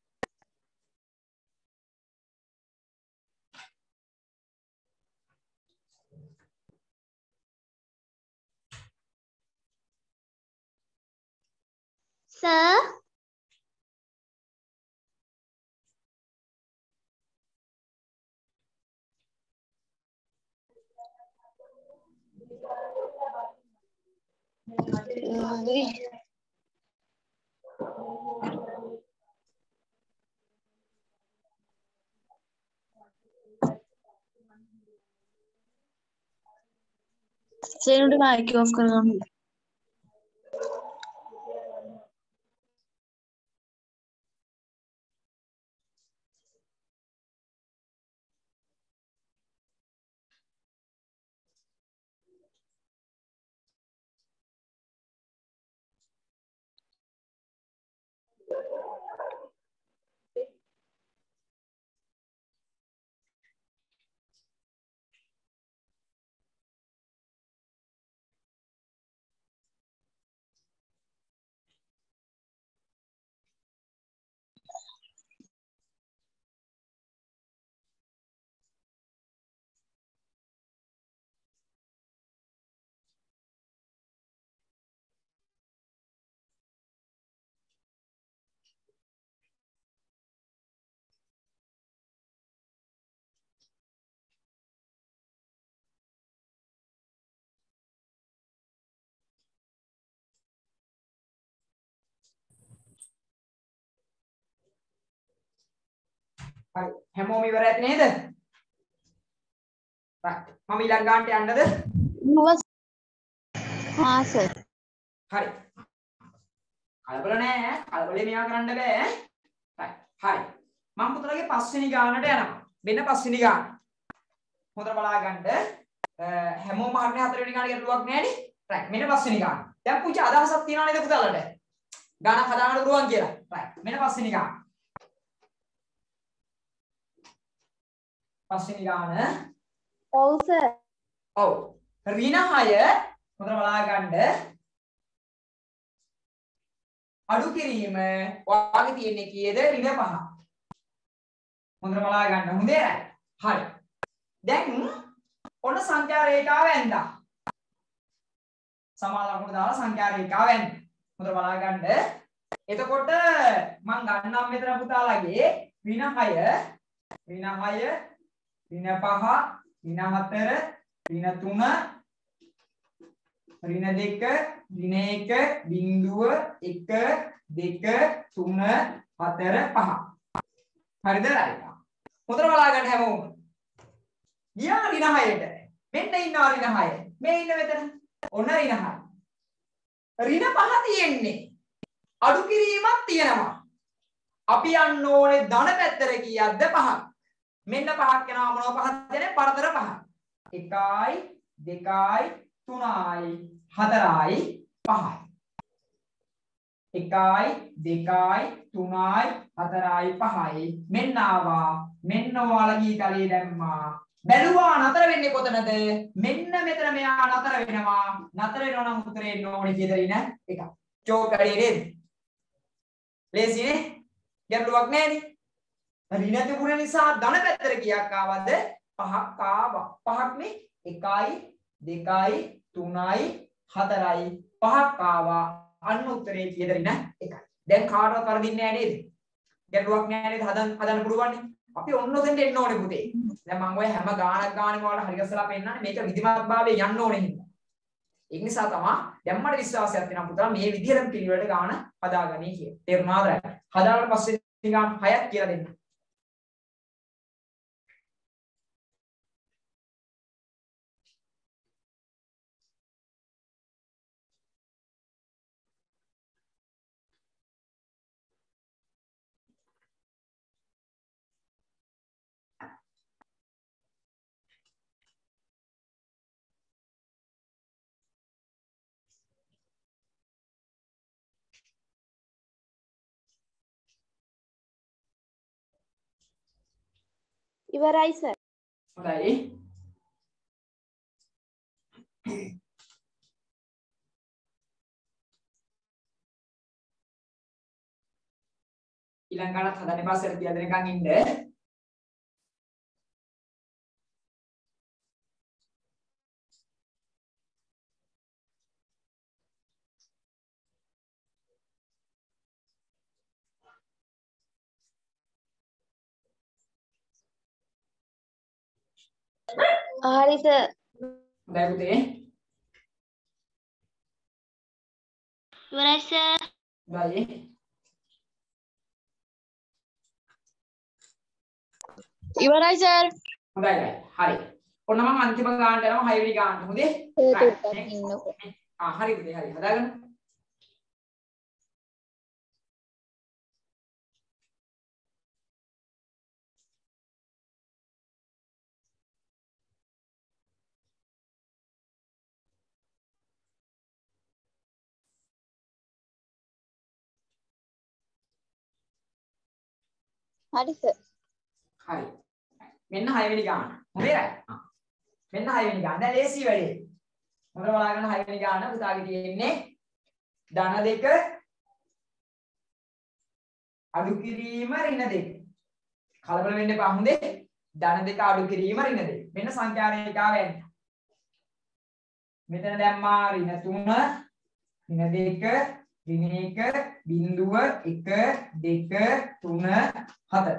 Sir, සේනුට මයික් ඔෆ් කරගන්න. හරි. හැමෝම ඉවර ඇති නේද? right. මම ඊළඟ ගානට යන්නද? हाँ sir. හරි. කලබල නෑ. කලබලේ මෙයා කරන්න බෑ. right. හරි. මම පුතලගේ පස්වෙනි ගානට යනවා. මෙන්න පස්වෙනි ගාන. හොඳට බලා ගන්න. හැමෝම හරිනේ හතරවෙනි ගාන ගැටලුවක් නෑනේ. right. මෙන්න පස්වෙනි ගාන. දැන් පුංචි අදහසක් තියනවා නේද පුතලට? ගානක් හදාගන්න පුළුවන් කියලා. right. මෙන්න පස්වෙනි ගාන. පස්වෙනි ගාන. ඔව් සර්. ඔව්. ඍණ 6 හොඳට බලා ගන්න. අඩු කිරීම ඔයාගේ තියෙන්නේ කීයද? ඍණ 5. හොඳට බලා ගන්න. හොඳේ නේද? හරි. දැන් ඔන්න සංඛ්‍යා රේඛාව ඇඳා. සමාන ලකුණු දාලා සංඛ්‍යා රේඛාව ඇඳ. හොඳට බලා ගන්න. එතකොට මම ගන්නම් මෙතන පුතාලගේ ඍණ 6 ඍණ 5 ඍණ 4 ඍණ 3 ඍණ 2 ඍණ 1 බිංදුව 1 2 3 4 5 හරිද? හොඳට බලා ගන්න හැමෝම. ගියා ඍණ 6ට. මෙන්න ඉන්නවා ඍණ 6. මේ ඉන්න මෙතන. ඔන්න ඍණ 6. ඍණ 5 තියෙන්නේ. අඩු කිරීමක් තියෙනවා. අපි යන්න ඕනේ ධන පැත්තට කීයක්ද? 5ක්. මෙන්න 5ක් යනවා මොනව පහක් දෙන්නේ? පරතර 5. 1යි 2යි 3යි 4යි 5යි. 1යි 2යි 3යි 4යි 5යි. මෙන්න ආවා. මෙන්න ඔයාලගේ කලේ දැම්මා. බැලුවා නතර වෙන්නේ කොතනද? මෙන්න මෙතන මෙයා නතර වෙනවා. නතර වෙනවා නම් උත්තරේ එන්න ඕනේ කීයද? ඍණ 1. චෝක් වැඩි නේද? ලේසිනේ? ගැටලුවක් නැහැනේ. ඍණ තිබුණ නිසා ධන පැත්තට කීයක් ආවද? 5ක් ආවා. 5ක් නේ 1යි 2යි 3යි 4යි 5ක් ආවා. අන්න උත්තරේ කීයද? ඍණ 1යි. දැන් කාටවත් වරදින්නේ නැහැ නේද? ගැටලුවක් නැහැ නේද? හදන්න පුළුවන් නේ. අපි ඔන්න ඔතෙන්ට එන්න ඕනේ පුතේ. දැන් මම ඔය හැම ගානක් ගානෙම වල හරි ගස්සලා පෙන්නන්නේ මේක විධිමත්භාවයේ යන්න ඕනේ හින්දා. ඒ නිසා තමයි දැන් මට විශ්වාසයක් තියෙනවා පුතා මේ විදිහටම පිළිවෙලට ගාන හදාගන්නේ කියලා. තේරුණාද? හදාගන්න පස්සේ ගාන 6ක් කියලා දෙන්න. ඉවරයි සර්. හොඳයි. ඊළඟට හදන්න එපා සර් කියලා දෙනකන් ඉන්න. හරි සර්. හොඳයි පුතේ. ඉවරයි සර්. හොඳයි. ඉවරයි සර්. හොඳයි හරි. ඔන්න මම අන්තිම ගානට යනවා 6 වෙනි ගානට. හොඳේ? හරි පුතේ හරි. හදාගන්න. හරි සර්. හරි. මෙන්න 6 වෙනි ගාන. හොඳේ නේද? මෙන්න 6 වෙනි ගාන. දැන් ලේසි වැඩේ. හොඳට බලාගන්න 6 වෙනි ගාන පුතාගේ තියෙන්නේ ධන 2 අඩු කිරීම ඍණ 2. කලබල වෙන්න එපා හොඳේ. ධන 2 අඩු කිරීම ඍණ 2. මෙන්න සංඛ්‍යා රේඛාව යන්නේ. මෙතන දැම්මා ඍණ 3 ඍණ 2 ඍණ 1 බිංදුව 1 2 3 4.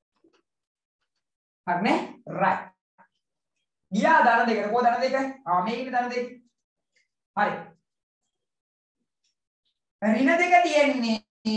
හරිනේ? right. ගියා ධන 2කට. කොහොමද ධන 2? මේකේ ධන 2. හරි. ඍණ 2 තියෙන්නේ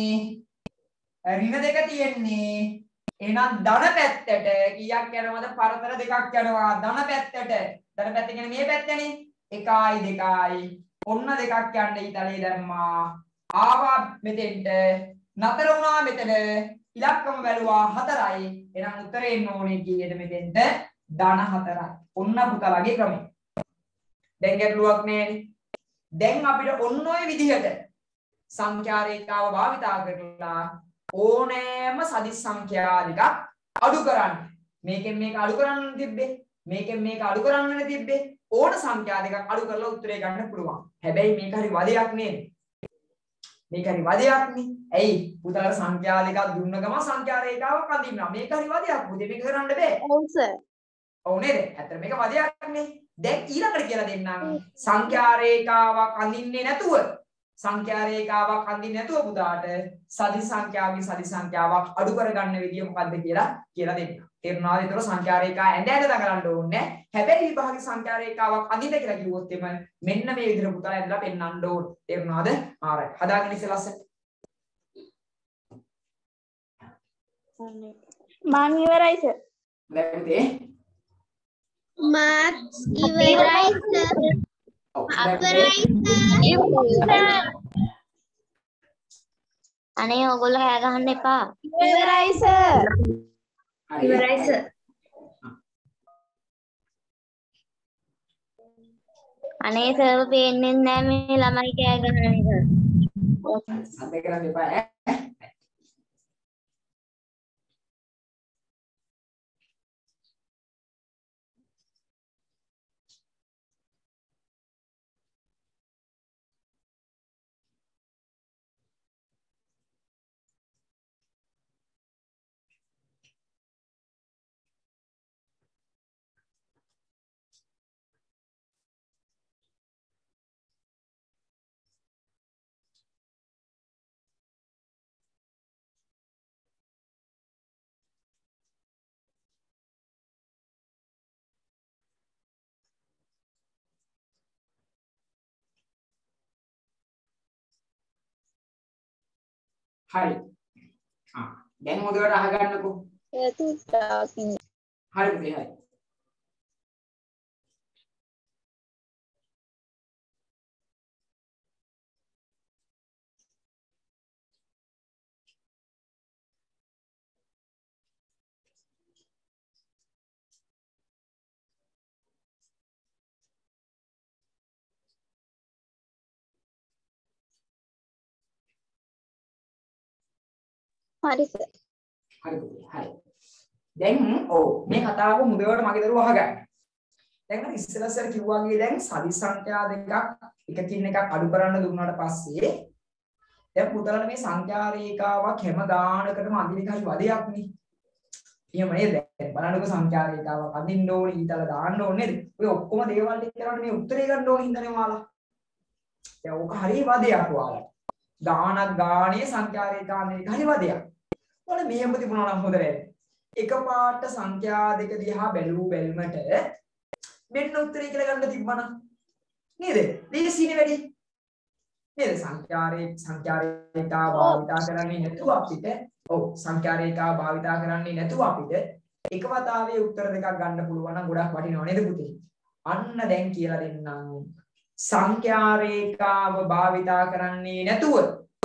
එහෙනම් ධන පැත්තට කීයක් යනවද? පරතර දෙකක් යනවා. ධන පැත්තට. ධන පැත්ත කියන්නේ මේ පැත්තනේ. 1යි 2යි. ඔන්න දෙකක් යන්න ඊතලේ දැම්මා. ආවා මෙතෙන්ට. නතර වුණා මෙතන. ඉලක්කම බැලුවා 4යි. එහෙනම් උත්තරේ එන්න ඕනේ කීයද මෙතෙන්ට? ධන 4යි. ඔන්න පුතාලගේ ක්‍රමය. දැන් ගැටලුවක් නෑනේ. දැන් අපිට ඔන්න ඔය විදිහට සංඛ්‍යා රේඛාව භාවිතා කරලා ඕනෑම සදිස් සංඛ්‍යා දෙකක් අඩු කරන්න. මේකෙන් මේක අඩු කරන්න තිබ්බේ. මේකෙන් මේක අඩු කරන්න තිබ්බේ. ඕන සංඛ්‍යා දෙකක් අඩු කරලා උත්තරේ ගන්න පුළුවන්. හැබැයි මේක හරි වදයක් නේද? මේක හරි වදයක් නේ. ඇයි? පුතාලට සංඛ්‍යා දෙකක් දුන්න ගම සංඛ්‍යා රේඛාවක් අඳින්නවා. මේක හරි වදයක්. පුතේ මේක කරන්න බෑ. ඔව් සර්. ඔව් නේද? ඇත්තට මේක වදයක් නේ. දැන් ඊළඟට කියලා දෙන්නම් සංඛ්‍යා රේඛාවක් අඳින්නේ නැතුව පුතාට සදිස් සංඛ්‍යාවකින් සදිස් සංඛ්‍යාවක් අඩු කරගන්න විදිය මොකද්ද කියලා දෙන්න. තේරුණාද? ඒතර සංඛ්‍යා රේඛා ඇඳ දඟලන්න ඕනේ. හැබැයි විභාග සංඛ්‍යා රේඛාවක් අඳින්න කියලා කිව්වොත් එම මෙන්න මේ විදිහට පුතාලා ඇඳලා පෙන්නන්න ඕනේ. තේරුණාද? ආරයි. හදාගෙන ඉස්සෙල්ලා ලස්සන. මම ඉවරයි සර්. ලැබුතේ මාත් ඉවරයි සර්. අපරයි සර්. අනේ ඔයගොල්ලෝ කෑ ගහන්න එපා. ඉවරයි සර්. ඉවරයි සර්. අනේ සර්ව පේන්නේ නැහැ මේ ළමයි කෑ ගහන එක. සද්ද කරන්න එපා ඈ. හරි. දැන් හොඳට අහගන්නකෝ. හරි පුතේ හරි. හරි සර්. හරි පුතේ හරි. දැන් මේ කතාව මුදවට මගේ දරුවෝ අහගන්න. දැන් අර ඉස්සෙල්ලා සර් කිව්වා වගේ දැන් සදිස් සංඛ්‍යා දෙකක් එකකින් එකක් අඩු කරන්න දුන්නාට පස්සේ දැන් පුතලට මේ සංඛ්‍යා රේඛාවක් හැම ගානකටම අඳින එක හරි වදයක් නේ. එහෙම නේද? බලන්නකො සංඛ්‍යා රේඛාවක් අඳින්න ඕනේ, ඊතල දාන්න ඕනේ නේද? ඔය ඔක්කොම දේවල් ටික කරාට මේ උත්තරේ ගන්න ඕනේ හින්දානේ ඔයාලා. දැන් ඕක හරි වදයක් ඔයාලට. ගානක් ගානේ සංඛ්‍යා රේඛා අඳින එක හරි වදයක්. ඔයාලා මෙහෙම තිබුණා නම් හොඳ නේද? එකපාරට සංඛ්‍යා දෙක දිහා බැලුමට මෙන්න උත්තරේ කියලා ගන්න තිබ්බනම් නේද? ලේසිනේ වැඩි. නේද? සංඛ්‍යා රේඛා භාවිතා කරන්නේ නැතුව අපිට සංඛ්‍යා රේඛා භාවිතා කරන්නේ නැතුව අපිට එක වතාවේ උත්තර දෙකක් ගන්න පුළුවන් නම් ගොඩක් වටිනව නේද පුතේ? අන්න දැන් කියලා දෙන්නම්. සංඛ්‍යා රේඛාව භාවිතා කරන්නේ නැතුව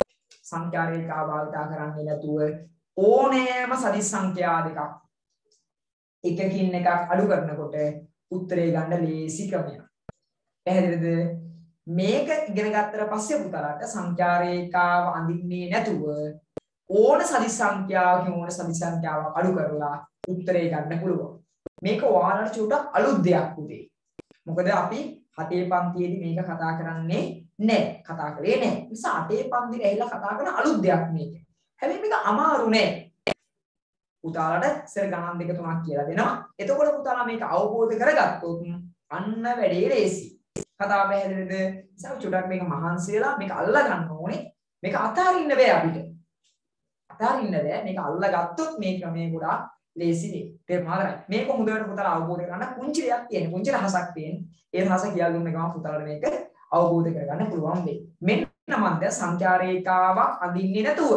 ඕනෑම සදිස් සංඛ්‍යා දෙකක් එකකින් එකක් අඩු කරනකොට උත්තරේ ගන්න ලේසි ක්‍රමයක්. පැහැදිලිද? මේක ඉගෙන ගත්තට පස්සේ පුතාලට සංඛ්‍යා රේඛාව අඳින්නේ නැතුව ඕන සදිස් සංඛ්‍යාවක් අඩු කරලා උත්තරේ ගන්න පුළුවන්. මේක ඔයාලට චුට්ටක් අලුත් දෙයක් පුතේ. මොකද අපි 7 පන්තියේදී මේක කතා කරන්නේ නැහැ. කතා කරේ නැහැ. නිසා 8 පන්තියේ ඇවිල්ලා කතා කරන අලුත් දෙයක් මේක. හැබැයි මේක අමාරු නෑ. පුතාලට ඉස්සර ගණන් දෙක තුනක් කියලා දෙනවා. එතකොට පුතාලා මේක අවබෝධ කරගත්තොත් අන්න වැඩේ ලේසි. කතාව පැහැදිලිද? ඉතින් චුට්ටක් මේක මහන්සි වෙලා මේක අල්ලා ගන්න ඕනේ. මේක අතාරින්න බෑ අපිට. මේක අල්ලා ගත්තොත් මේ ක්‍රමේ ගොඩාක් ලේසි නේ. තේරුණාද? මේක හොඳට පුතාලා අවබෝධ කරගන්න පුංචි දෙයක් තියෙන. පුංචි රහසක් තියෙන. ඒ රහස කියලා දුන්න ගමන් පුතාලට මේක අවබෝධ කරගන්න පුළුවන් වෙයි. මෙන්න මන්ද සංඛ්‍යා රේඛාවක් අඳින්නේ නැතුව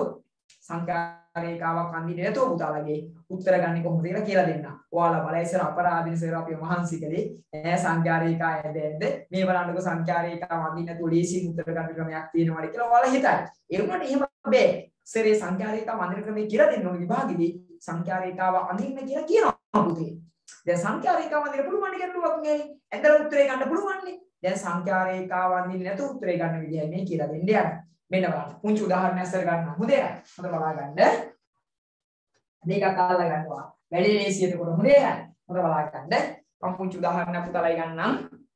පුතාලගේ උත්තර ගන්න කොහොමද කියලා දෙන්න. ඔයාලා බලයි ඉස්සර අපරාධින සර් අපි මහන්සි කළේ ඈ සංඛ්‍යා රේඛා ඇදෙන්ද මේ බලන්නකො සංඛ්‍යා රේඛාව අඳින්න නැතුව ලීසි උත්තර ගන්න ක්‍රමයක් තියෙනවාද කියලා ඔයාලා හිතයි. ඒ වුණාට එහෙම බෑ. සර් ඒ සංඛ්‍යා රේඛාව අඳින ක්‍රමය කියලා දෙන්න ඕනේ විභාගෙදී සංඛ්‍යා රේඛාව අඳින්න කියලා කියනවා පුතේ. දැන් සංඛ්‍යා රේඛාව අඳින්න පුළුවන් ගැටලුවක් නේ. ඇදලා උත්තරේ ගන්න පුළුවන් නේ. දැන් සංඛ්‍යා රේඛාව අඳින්න නැතුව උත්තරේ ගන්න විදිහයි මේ කියලා දෙන්න යන්නේ. මෙන්න බලන්න. පුංචි උදාහරණයක් අස්සර ගන්න. හොඳයි. හොඳ බලා ගන්න. මේකත් අල්ලා ගන්නවා. වැඩි ලේසියට කොට හොඳයි. හොඳ බලා ගන්න. මම පුංචි උදාහරණයක් පුතාලයි ගන්නම්.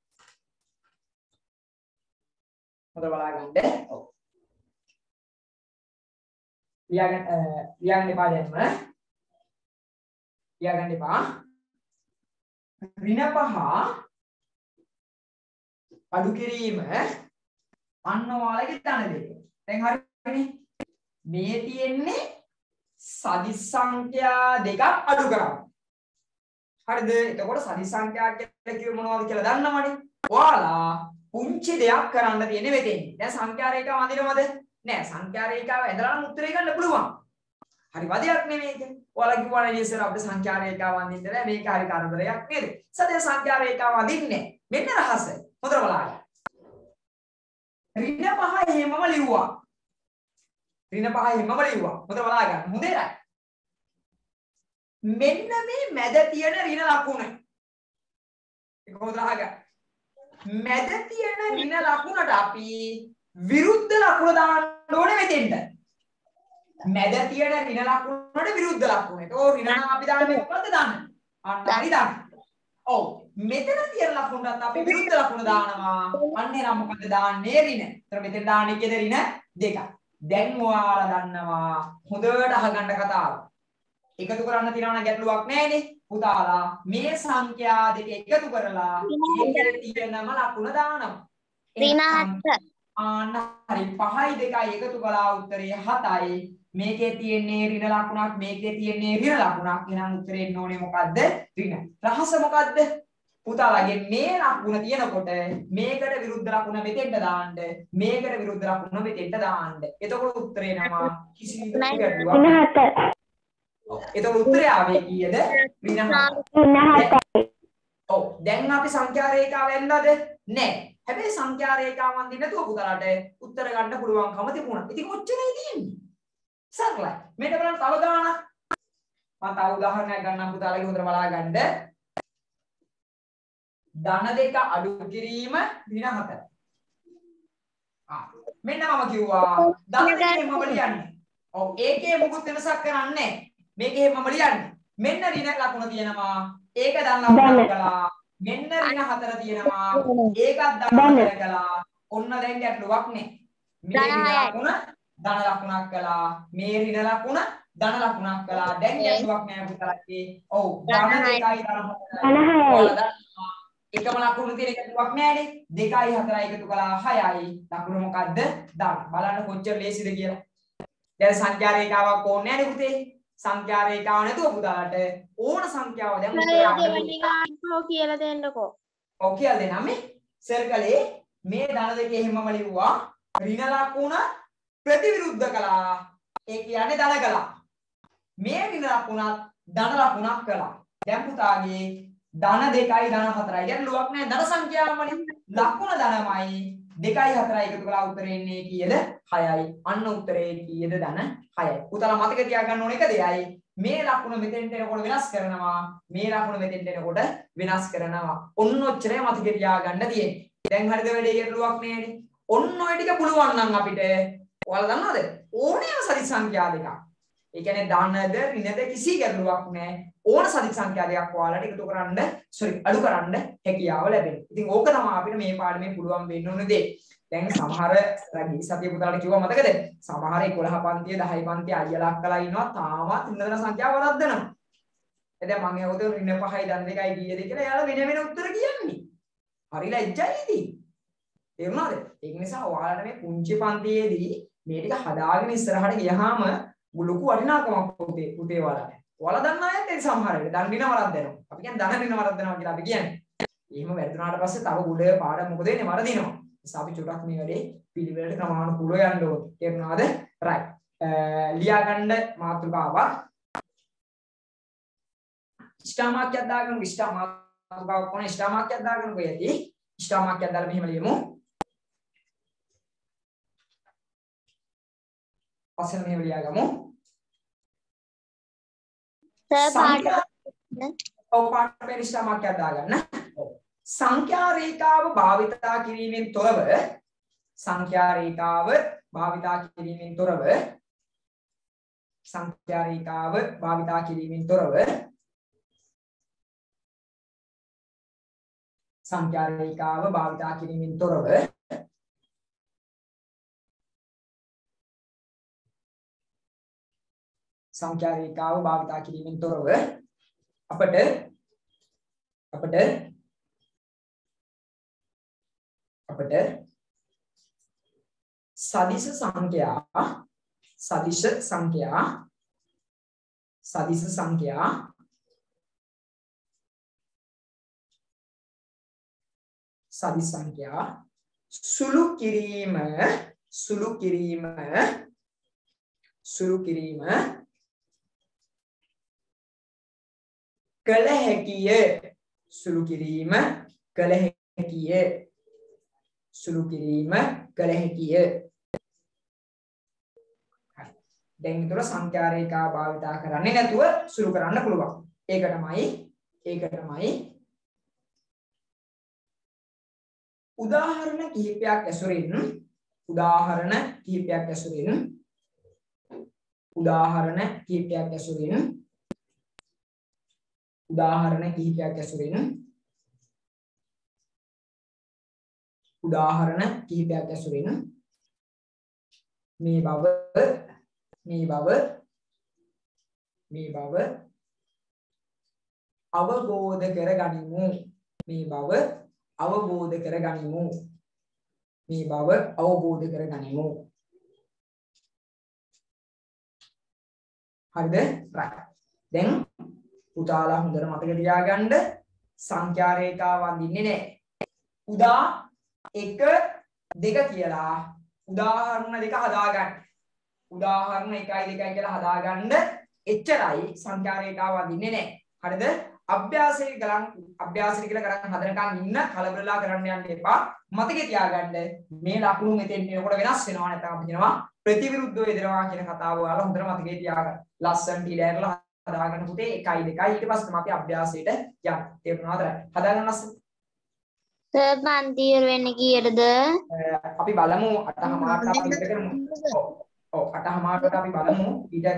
හොඳ බලා ගන්න. ඔව්. ලියන්න එපා දැන්ම. ලියගන්න එපා. ඍණ 5 අඩු කිරීම අන්න ඔයාලගේ ධන දෙක. දැන් හරිනේ. මේ තියෙන්නේ සදිස් සංඛ්‍යා දෙකක් අඩු කරා. හරිද? එතකොට සදිස් සංඛ්‍යා කියලා කිව්ව මොනවද කියලා දන්නවනේ. ඔයාලා පුංචි දෙයක් කරන්න තියෙන්නේ මෙතෙන්දී. දැන් සංඛ්‍යා රේඛාව අඳිනවද? නෑ. සංඛ්‍යා රේඛාව ඇදලා උත්තරේ ගන්න පුළුවන්. හරි වදයක් නෙමෙයි ඒක. ඔයාලා කිව්වනේ ඉතින් අපිට සංඛ්‍යා රේඛාව අඳින්න බෑ. මේක හරි කරදරයක් නේද? සදේ සංඛ්‍යා රේඛාව අඳින්නේ. මෙන්න රහස. හොඳට බලන්න. ඍණ 5 එහෙමම ලිව්වා. හොඳ බලා ගන්න. හොඳයි. මෙන්න මේ මැද තියෙන ඍණ ලකුණ. ඒක හොඳට අහගන්න. මැද තියෙන ඍණ ලකුණට අපි විරුද්ධ ලකුණ දාන්න ඕනේ මෙතෙන්ට. මැද තියෙන ඍණ ලකුණට විරුද්ධ ලකුණ. ඒක ඍණ නම් අපි දාන්නේ මොකද්ද දාන්නේ? අන්න හරි දාන්න. ඔව්. මෙතන තියෙන ලකුණට අපි විරුද්ධ ලකුණ දානවා. අන්නේ නම් මොකද දාන්නේ ඍණ. ඒතර මෙතෙන් දාන්නේ කීයද ඍණ 2ක්. දැන් ඔයාලා දන්නවා හොඳට අහගන්න කතාව. එකතු කරන්න තියනවා නම් ගැටලුවක් නැහැනේ. පුතාලා මේ සංඛ්‍යා දෙක එකතු කරලා ඒකේ තියෙනම ලකුණ දානවා. ඍණ 7. ආන්න හරි 5යි 2යි එකතු කළා උත්තරේ 7යි. මේකේ තියෙන්නේ ඍණ ලකුණක් මේකේ තියෙන්නේ ඍණ ලකුණක්. එහෙනම් උත්තරේ එන්න ඕනේ මොකද්ද? ඍණ. රහස මොකද්ද? පුතාලගේ මේ ලකුණ තියෙනකොට මේකට විරුද්ධ ලකුණ මෙතෙන්ට දාන්න මේකට විරුද්ධ ලකුණ මෙතෙන්ට දාන්න. එතකොට උත්තරේ නම කිසිම ගැටලුවක් නැහැ. ඔව්. එතකොට උත්තරය ආවේ කීයද? ඍණ 7. ඔව්. දැන් අපි සංඛ්‍යා රේඛාව ඇඳලාද? නැහැ. හැබැයි සංඛ්‍යා රේඛාව අඳින්න නැතුව පුතාලට උත්තර ගන්න පුළුවන්කම තිබුණා. ඉතින් ඔච්චරයි තියෙන්නේ. සරලයි. මෙන්න බලන්න තව ගානක්. මම තව උදාහරණයක් ගන්නම් පුතාලගේ හොඳට බලා ගන්න. ධන දෙක අඩු කිරීම ඍණ 7. මෙන්න මම කිව්වා ධන දෙකේ මම ලියන්නේ. ඔව් ඒකේ මොකුත් වෙනසක් කරන්නේ නැහැ. මේකේ මම ලියන්නේ. මෙන්න ඍණ ලකුණ තියෙනවා. ඒක ධන ලකුණ කළා. මෙන්න ඍණ 4 තියෙනවා. ඒකත් ධන ලකුණ කළා. ඔන්න දැන් ගැටලුවක් නැහැ. මේ ඍණ ලකුණ ධන ලකුණක් කළා. මේ ඍණ ලකුණ ධන ලකුණක් කළා. දැන් ගැටලුවක් නෑ පුතාලගේ. ඔව් ධන 2යි ධන 4යි. එකම ලකුණු තියෙන ගැටලුවක් නෑනේ. 2යි 4යි එකතු කළා 6යි. ලකුණ මොකද්ද? ධන. බලන්න කොච්චර ලේසිද කියලා. දැන් සංඛ්‍යා රේඛාවක් ඕනේ නෑනේ පුතේ. සංඛ්‍යා රේඛාව නැතුව පුතාලට ඕන සංඛ්‍යාව දැන් දෙවෙනි ගානෝ කියලා දෙන්නකෝ. ඔව් කියලා දෙන්නම් මේ. සර්කලේ මේ ධන දෙකේ හැමම ලිව්වා ඍණ ලකුණ ප්‍රතිවිරුද්ධ කළා. ඒ කියන්නේ ධන කළා. මේ ඍණ ලකුණත් ධන ලකුණක් කළා. දැන් පුතාගේ ධන 2යි ධන 4යි ගැටලුවක් නැහැ. ධන සංඛ්‍යාවමනේ. ලකුණ ධනමයි 2යි 4යි එකතු කළා උත්තරේ එන්නේ කීයද? 6යි. අන්න උත්තරේ කීයද? ධන 6යි. පුතාලා මතක තියාගන්න ඕන එක දෙයයි. මේ ලකුණ මෙතෙන්ට එනකොට වෙනස් කරනවා. මේ ලකුණ මෙතෙන්ට එනකොට වෙනස් කරනවා. ඔන්න ඔච්චරයි මතක තියාගන්න තියෙන්නේ. දැන් හරිද වැඩේ ගැටලුවක් නෑනේ. ඔන්න ඔය ටික පුළුවන් නම් අපිට ඔයාලා දන්නවද? ඕනෑම සදිස් සංඛ්‍යා දෙකක්. ඒ කියන්නේ ධනද ඍණද කිසි ගැටලුවක් නෑ. ඕන සදිස් සංඛ්‍යා දෙකක් ඔයාලට එකතු කරන්න අඩු කරන්න හැකියාව ලැබෙනවා. ඉතින් ඕක තමයි අපිට මේ පාඩමේ පුළුවන් වෙන්න ඕන දේ. දැන් සමහර ගිහි සතිය පුතාලට කිව්වා මතකද? සමහර 11 පන්තිය 10 පන්තිය අයියලා අක්කලා ඉන්නවා තාමත් ඍණ සංඛ්‍යාව වරද්දනවා. දැන් මම ඒකට ඍණ 5යි ධන 2යි කීයද කියලා එයාලා වෙන වෙන උත්තර කියන්නේ. හරි ලැජ්ජයි ඉතින්. තේරුණාද? ඒක නිසා ඔයාලට මේ පුංචි පන්තියේදී මේ ටික හදාගෙන ඉස්සරහට ගියාම ලොකු වටිනාකමක් පුතේ ඔයාලට. ඔයාලා දන්න අයත් ඒ සමහරවිට ධන ඍණ වරද්දනවා. අපි කියන්නේ ධන ඍණ වරද්දනවා කියලා අපි කියන්නේ. එහෙම වැරදුනාට පස්සේ තව ගුඩ පාඩම් මොකද වෙන්නේ? වරදිනවා. නිසා අපි චුට්ටක් මේ වැඩේ පිළිවෙලට ක්‍රමානුකූලව යන්න ඕනේ. තේරුණාද? රයිට්. ලියා ගන්න මාතෘකාවක්. ඉෂ්ඨාමාක්‍යයක් දාගන්න ඉෂ්ඨාමාක්‍යාවක් කොහොමද ඉෂ්ඨාමාක්‍යයක් දාගන්න කොහෙද? ඉෂ්ඨාමාක්‍යයක් දාලා මෙහෙම ලියමු. පස්සේ මෙහෙම ලියාගමු. පාඩ ඉෂ්ඨාමාක්‍යයක් දාගන්න. සංඛ්‍යා රේඛාව භාවිතා කිරීමෙන් තොරව සංඛ්‍යා රේඛාව භාවිතා කිරීමෙන් තොරව සංඛ්‍යා රේඛාව භාවිතා කිරීමෙන් තොරව සංඛ්‍යා රේඛාව භාවිතා කිරීමෙන් තොරව සංඛ්‍යා රේඛාව භාවිතා කිරීමෙන් තොරව අපට සදිශ සංඛ්‍යා සුළු කිරීම කළ හැකිය. සුළු කිරීම කළ හැකිය. දැන් විතර සංඛ්‍යා රේඛා භාවිතා කරන්නේ නැතුව සුළු කරන්න පුළුවන්. ඒක තමයි උදාහරණ කිහිපයක් ඇසුරින් මේ බව අවබෝධ කරගනිමු. හරිද? right. දැන් පුතාලා හොඳට මතක තියාගන්න සංඛ්‍යා රේඛාව වඳින්නේ නැහැ. උදා 1 2 කියලා උදාහරණ දෙක හදාගන්න. උදාහරණ 1යි 2යි කියලා හදාගන්න එච්චරයි සංඛ්‍යා රේඛාව වඳින්නේ නැහැ. හරිද? අභ්‍යාසය කියලා කරන් හදනකන් ඉන්න කලබලලා කරන්න යන්න එපා. මතක තියාගන්න මේ ලකුණු මෙතෙන් එනකොට වෙනස් වෙනවා නැත්නම් අපි කියනවා ප්‍රතිවිරුද්ධව යදෙනවා කියන කතාව ඔයාලා හොඳට මතකේ තියාගන්න. ලස්සනට ඉලෑරලා හදාගන්න පුතේ 1යි 2යි ඊට පස්සේ තමයි අපි අභ්‍යාසයට යන්නේ. තේරුණාද? හදාගන්න ලස්සන. සර් පන්තිය වෙන්නේ කීයටද? අපි බලමු 8:00ට අපි ඉඳ කරමු. ඔව් 8:00ට අපි බලමු ඊට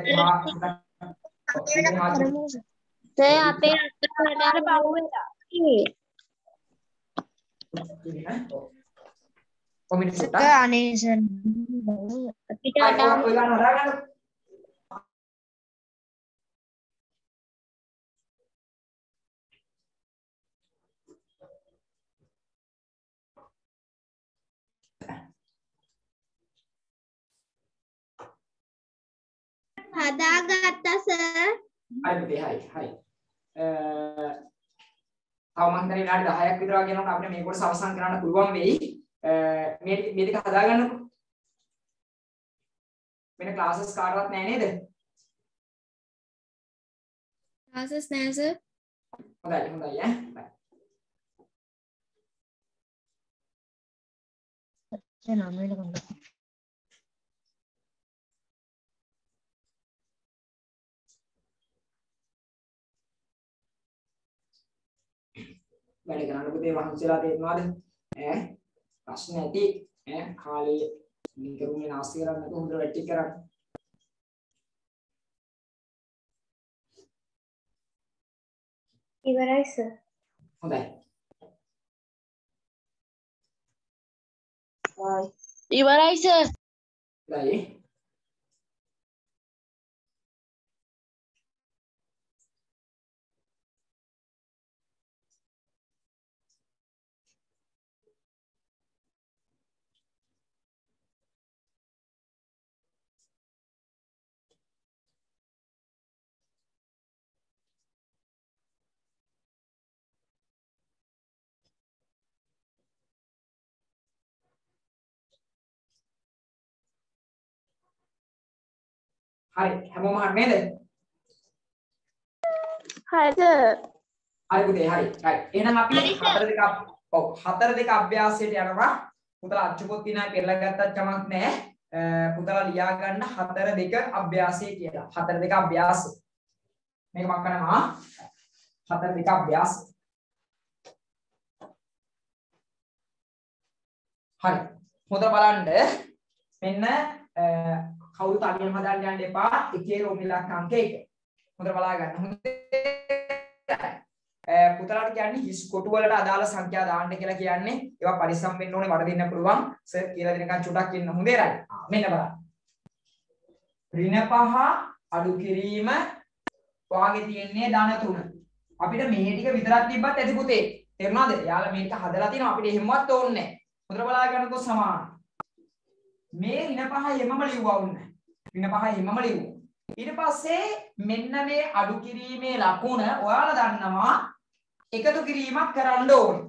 සර් අපේ අක්කලාට බහුවෙලා. කොමිට සුට්ටක්. අනේ සර් අපිට අටහම ඔය ගන්න හදාගන්න. හදාගත්තා සර්. හරි පුතේ හරි. තව මම හිතන්නේ විනාඩි 10ක් විතර වගේ යනකොට අපිට මේ කොටස අවසන් කරන්න පුළුවන් වෙයි. මේ ටික හදාගන්නකො. වෙන ක්ලාසස් කාටවත් නැහැ නේද? classes නැහැ sir. හොඳයි ඈ. වැඩ කරන්න පුතේ වහන්සේලා තේරෙනවද? ඈ ප්‍රශ්න ඇති ඈ කාලේ නිකරුනේ නාස්ති කරන්නේ නැතුව හොඳට වැටි කරන්න. ඉවරයි සර්. හොඳයි. ඉවරයි සර්. හොඳයි. හරි හැමෝම හරි නේද? හරිද? හරි පුතේ හරි. එහෙනම් අපි 4-2 අභ්‍යාසයට යනවා. පුතලා අච්චුපොත් දිනා පෙරලා ගත්තත් කමක් නැහැ. පුතලා ලියා ගන්න 4-2 අභ්‍යාසය කියලා. 4-2 අභ්‍යාසය. මේක මම කරනවා 4-2 අභ්‍යාසය. හරි. හොඳට බලන්න. මෙන්න කවුරුත් අනියම හදාන්න යන්න එපා. එකේ රෝම ඉලක්ක අංක 1. හොඳට බලා ගන්න. හොඳයි. පුතලාට කියන්නේ හිස් කොටු වලට අදාළ සංඛ්‍යා දාන්න කියලා කියන්නේ. ඒවා පරිස්සම් වෙන්න ඕනේ වරදින්න පුළුවන්. සර් කියලා දෙනකන් චුටක් ඉන්න හොඳේ රයි. මෙන්න බලන්න. ඍණ 5 අඩු කිරීම වාගේ තියෙන්නේ ධන 3. අපිට මේ ටික විතරක් තිබ්බත් ඇති පුතේ. තේරුණාද? යාළුවා මේක හදලා තිනවා අපිට එහෙමවත් ඕනේ නැහැ. හොඳට බලා ගන්නකො සමාන. මේ ඍණ 5 හැමම ලියුවා වුන්නේ. ඍණ 5 හැමම ලියුවා. ඊට පස්සේ මෙන්න මේ අඩු කිරීමේ ලකුණ ඔයාලා දන්නවා එකතු කිරීමක් කරන්න ඕනේ.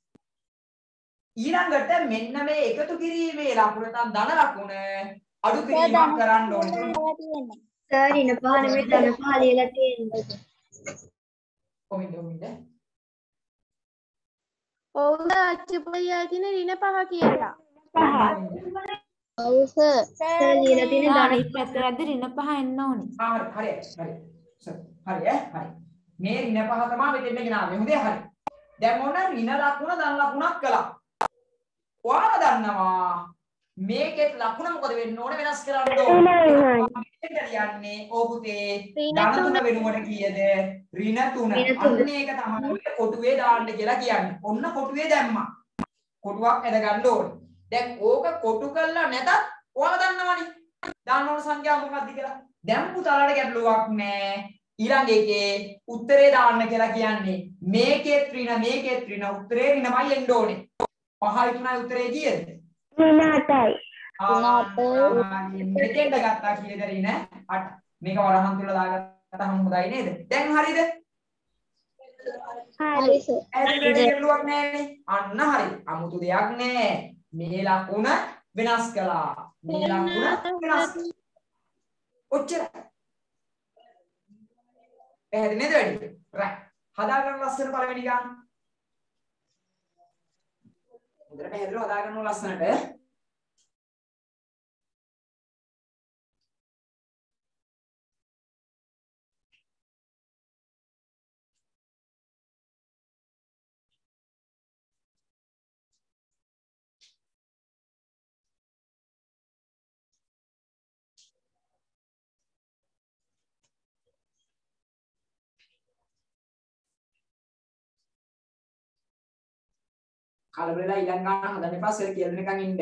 ඊළඟට මෙන්න මේ එකතු කිරීමේ ලකුණ නැත්නම් ධන ලකුණ අඩු කිරීමක් කරන්න ඕනේ. සර් ඉන පහ නෙමෙයි ධන පහ ලියලා තියෙන්නේ. කොහොමද? ඔවුන් අච්චුපලියා කියන ඍණ 5 කියලා. ඔව් සර්. සර් ලියලා තියෙන ධන පැත්තට ඍණ 5 එන්න ඕනේ. හරි. සර් හරි. මේ ඍණ 5 තමයි මෙතෙන් ගෙනාවේ. හොඳේ හරි. දැන් ඕන ඍණ ලකුණ ධන ලකුණක් කළා. ඔයාලා දන්නවා මේකේ ලකුණ මොකද වෙන්න ඕනේ වෙනස් කරන්න ඕනේ. කියන්නේ ඕ පුතේ ධන 3 වෙනුවට කීයද? ඍණ 3. අන්න ඒක තමයි කොටුවේ දාන්න කියලා කියන්නේ. ඔන්න කොටුවේ දැම්මා. කොටුවක් ඇද ගන්න ඕනේ. දැන් ඕක කොටු කළා නැතත් ඔයාලා දන්නවනේ. දාන්න ඕන සංඛ්‍යාව මොකක්ද කියලා. දැන් පුතාලට ගැටලුවක් නැහැ. ඊළඟ එකේ උත්තරේ දාන්න කියලා කියන්නේ මේකේ ඍණ උත්තරේ ඍණමයි එන්න ඕනේ. 5යි 3යි උත්තරේ කීයද? ඍණ 8යි. මෙතෙන්ට ගත්තා කීයද ඍණ 8. මේක වරහන් තුල දාගත්තාම හොඳයි නේද? දැන් හරියද? හරි සර්. ගැටලුවක් නැහැ. අන්න හරි. 아무තු දෙයක් නැහැ. මේ ලකුණ වෙනස් කළා. මේ ලකුණ වෙනස්. ඔච්චරයි. පැහැදිලි නේද වැඩි? රයිට්. හදාගන්න ලස්සන පළවෙනි ගන්න. හොඳට පැහැදිලිව හදාගන්න ඕන ලස්සනට. කලබල වෙලා ඊළඟ ගන්න හදන්න එපා සර් කියලා දෙනකන් ඉන්න.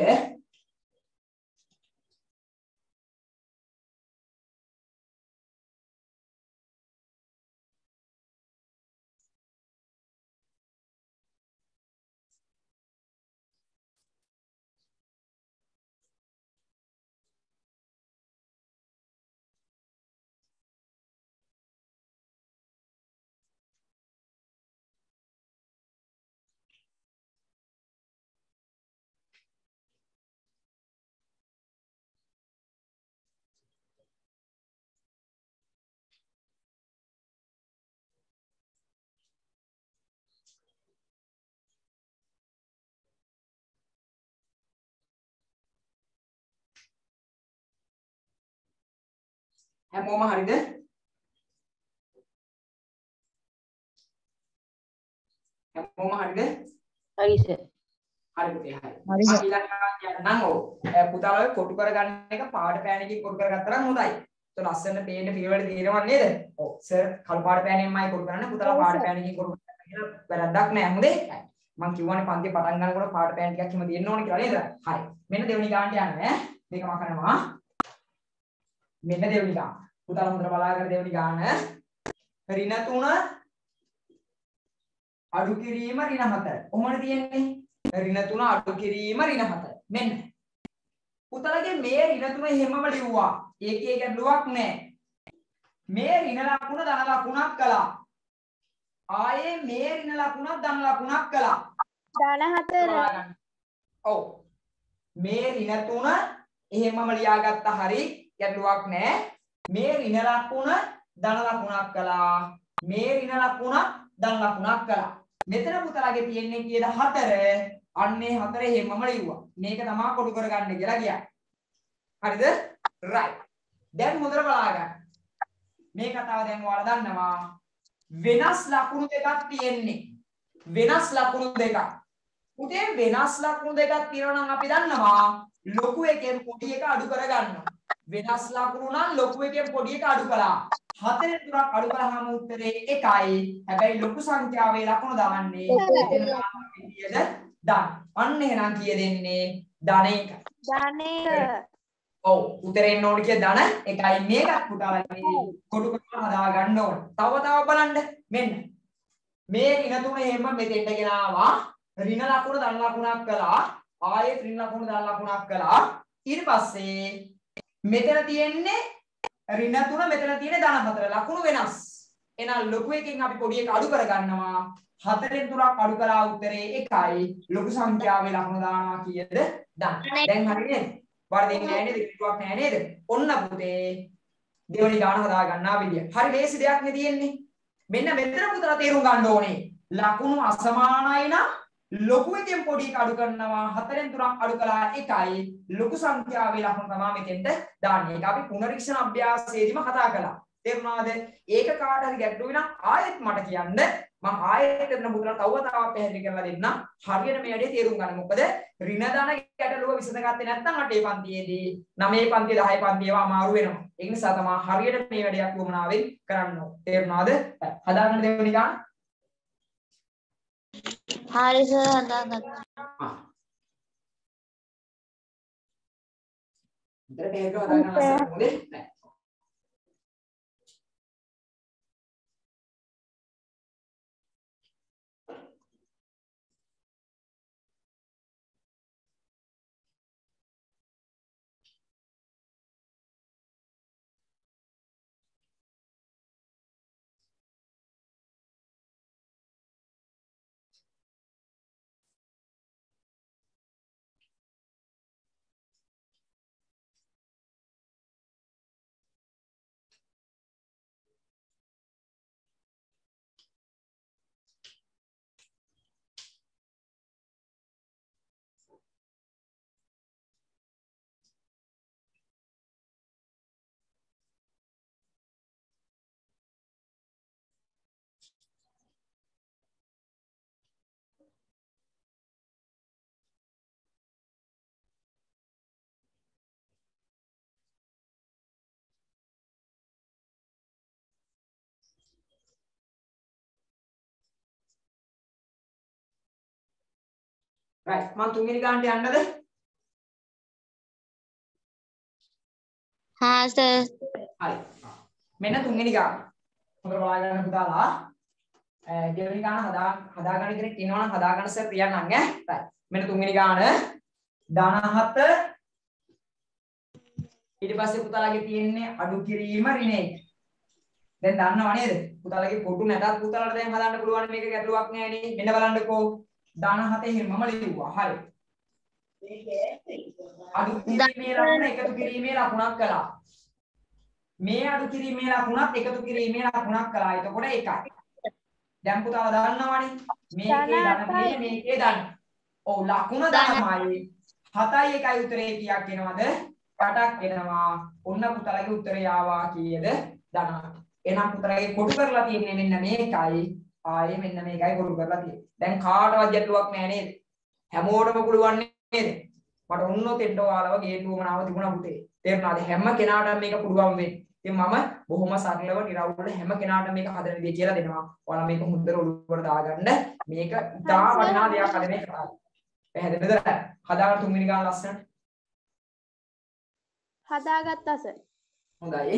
හැමෝම හරිද? හැමෝම හරිද? හරි සර්. හරි පුතේ හරි. හරි සර්. මම ඊළඟට කියන්නම් ඔව්. පුතාලා ඔය කොටු කරගන්න එක පාට පෑන් එකකින් කොටු කරගත්තා නම් හොඳයි. ඒක ලස්සන පේන්න පිළිවෙල තියෙනව නේද? ඔව් සර් කළු පාට පෑනෙන්මයි කොටු කරන්නේ. පුතාලා පාට පෑන් එකකින් කොටු කරගන්න කියලා වැරද්දක් නෑ හොඳේ. මම කියවනේ පන්තිය පටන් ගන්නකොට පාට පෑන් ටිකක් හිම තියෙන්න ඕනේ කියලා නේද? හරි. මෙන්න දෙවෙනි ගානට යන්නේ ඈ. මේක මම කරනවා. මෙන්න දෙවෙනි ගාන. පුතාලා හොඳට බලාගෙන දෙවෙනි ගාන. ඍණ 3 අඩු කිරීම ඍණ 4. කොහොමද තියෙන්නේ? ඍණ 3 අඩු කිරීම ඍණ 4. මෙන්න. පුතාලගේ මේ ඍණ 3 හැමම ලිව්වා. ඒකේ ගැටලුවක් නැහැ. මේ ඍණ ලකුණ ධන ලකුණක් කළා. ආයේ මේ ඍණ ලකුණක් ධන ලකුණක් කළා. ධන 4. ඔව්. මේ ඍණ 3 එහෙමම ලියාගත්ත හරි ගැටලුවක් නැහැ. මේ ඍණ ලකුණ ධන ලකුණක් කළා. මේ ඍණ ලකුණ ධන ලකුණක් කළා. මෙතන පුතාලගේ තියෙන්නේ කීයද 4. අන්නේ 4 හැමම ලිව්වා. මේක තමයි කොටු කරගන්න කියලා කියන්නේ. හරිද? right. දැන් හොඳට බලාගන්න. මේ කතාව දැන් ඔයාලා දන්නවා. වෙනස් ලකුණු දෙකක් තියෙන්නේ. වෙනස් ලකුණු දෙකක්. උදේ වෙනස් ලකුණු දෙකක් තියෙනවා නම් අපි දන්නවා ලොකු එකෙන් පොඩි එක අඩු කරගන්නවා. වෙනස් ලකුණු නම් ලොකු එකෙන් පොඩි එක අඩු කළා. 4 තුනක් අඩු කළාම උත්තරේ 1යි. හැබැයි ලොකු සංඛ්‍යාවේ ලකුණු දාන්නේ එතන කීයද? ධන. අන්න එහෙනම් කීය දෙන්නේ? ධන 1. ධන 1. ඔව් උත්තරේ එන්න ඕනේ කිය ධන 1යි. මේකත් පුතාලා කොටු කරලා හදා ගන්න ඕනේ. තව බලන්න. මෙන්න. මේ ඍණ 3 එහෙම මෙතෙන්ට ගෙන ආවා. ඍණ ලකුණු ධන ලකුණක් කළා. ආයෙත් ඍණ ලකුණු ධන ලකුණක් කළා. ඊට පස්සේ මෙතන තියෙන්නේ ඍණ 3 මෙතන තියෙන්නේ ධන 4 ලකුණු වෙනස්. එහෙනම් ලොකු එකකින් අපි පොඩි එක අඩු කරගන්නවා. 4ෙන් 3ක් අඩු කළා උත්තරේ 1යි. ලොකු සංඛ්‍යාවේ ලකුණු දානවා කීයද? ධන. දැන් හරි නේද? වර්ධින්නේ නැහැ නේද? කිට්ටුවක් නැහැ නේද? ඔන්න පුතේ දෙවෙනි ගාන හදා ගන්නා විදිය. හරි ලේසි දෙයක් නේ තියෙන්නේ. මෙන්න මෙතන පුතලා තේරුම් ගන්න ඕනේ. ලකුණු අසමානයි නම් ලොකු එකෙන් පොඩි එක අඩු කරනවා. 4ෙන් 3ක් අඩු කළා 1යි. ලොකු සංඛ්‍යාවේ ලකුණු තමයි මෙතෙන්ට දාන්නේ. ඒක අපි පුනරීක්ෂණ අභ්‍යාසයේදීම කතා කළා. තේරුණාද? ඒක කාට හරි ගැටලු වෙනා ආයෙත් මට කියන්න. මම ආයෙත් එතන පුතලා තව පැහැදිලි කරලා දෙන්නම්. හරියට මේ වැඩේ තේරුම් ගන්න. මොකද ඍණ ධන ගැටලුව විසඳගත්තේ නැත්නම් 8 පන්තියේදී 9 පන්තිය 10 පන්තිය ඒවා අමාරු වෙනවා. ඒ නිසා තමයි හරියට මේ වැඩේ අපි වමනාවෙන් කරන්න ඕනේ. තේරුණාද? හදාගන්න දෙවෙනි ගාන. හරි සර් හදාගත්තා. ඉතින් මේක හදාගන්න අවශ්‍ය මොකද? right මම තුන්වෙනි ගානට යන්නද? හා සර්. හරි. මෙන්න තුන්වෙනි ගාන. හොඳට බලා ගන්න පුතාලා. දෙවෙනි ගාන හදාගන්න කෙනෙක් ඉන්නවා නම් හදාගන්න සර් කියන්නම් ඈ. right. මෙන්න තුන්වෙනි ගාන 17 ඊට පස්සේ පුතාලාගේ තියෙන්නේ අඩු කිරීම ඍණ 1. දැන් දන්නව නේද? පුතාලාගේ කොටු නැතත් පුතාලාට දැන් හදාන්න පුළුවන් මේක ගැටලුවක් නෑ නේ. මෙන්න බලන්නකෝ 17 එහෙමම ලියුවා. හරි. අඩු කිරීමේ ලකුණ එකතු කිරීමේ ලකුණක් කළා. මේ අඩු කිරීමේ ලකුණත් එකතු කිරීමේ ලකුණක් කළා. එතකොට 1යි. දැන් පුතාලා දන්නවනේ මේකේ ධන මේකේ ධන. ඔව් ලකුණ ධනමයි. 7යි 1යි උත්තරේ කීයක් එනවද? 8ක් එනවා. ඔන්න පුතාලාගේ උත්තරය ආවා කීයද? ධන. එහෙනම් පුතාලාගේ කොටු කරලා තියෙන්නේ මෙන්න මේකයි. ආයේ මෙන්න මේකයි කොටු කරලා තියෙන්නේ. දැන් කාටවත් ගැටලුවක් නෑ නේද? හැමෝටම පුළුවන් නේද? මට උන්නොත් එන්න ඔයාලව ගේට්ටු වමනාව තිබුණා පුතේ. තේරුණාද? හැම කෙනාටම මේක පුළුවන් වෙන්නේ. ඉතින් මම බොහොම සරලව නිරවුල්ව හැම කෙනාටම මේක හදන විදිය කියලා දෙනවා. ඔයාලා මේක හොඳට ඔළුවට දාගන්න. මේක ඉතා වටිනා දෙයක් අද මේ කතාව. පැහැදිලිද? හදාගන්න තුන්වෙනි ගාන ලස්සනට. හදාගත්තා සර්. හොඳයි.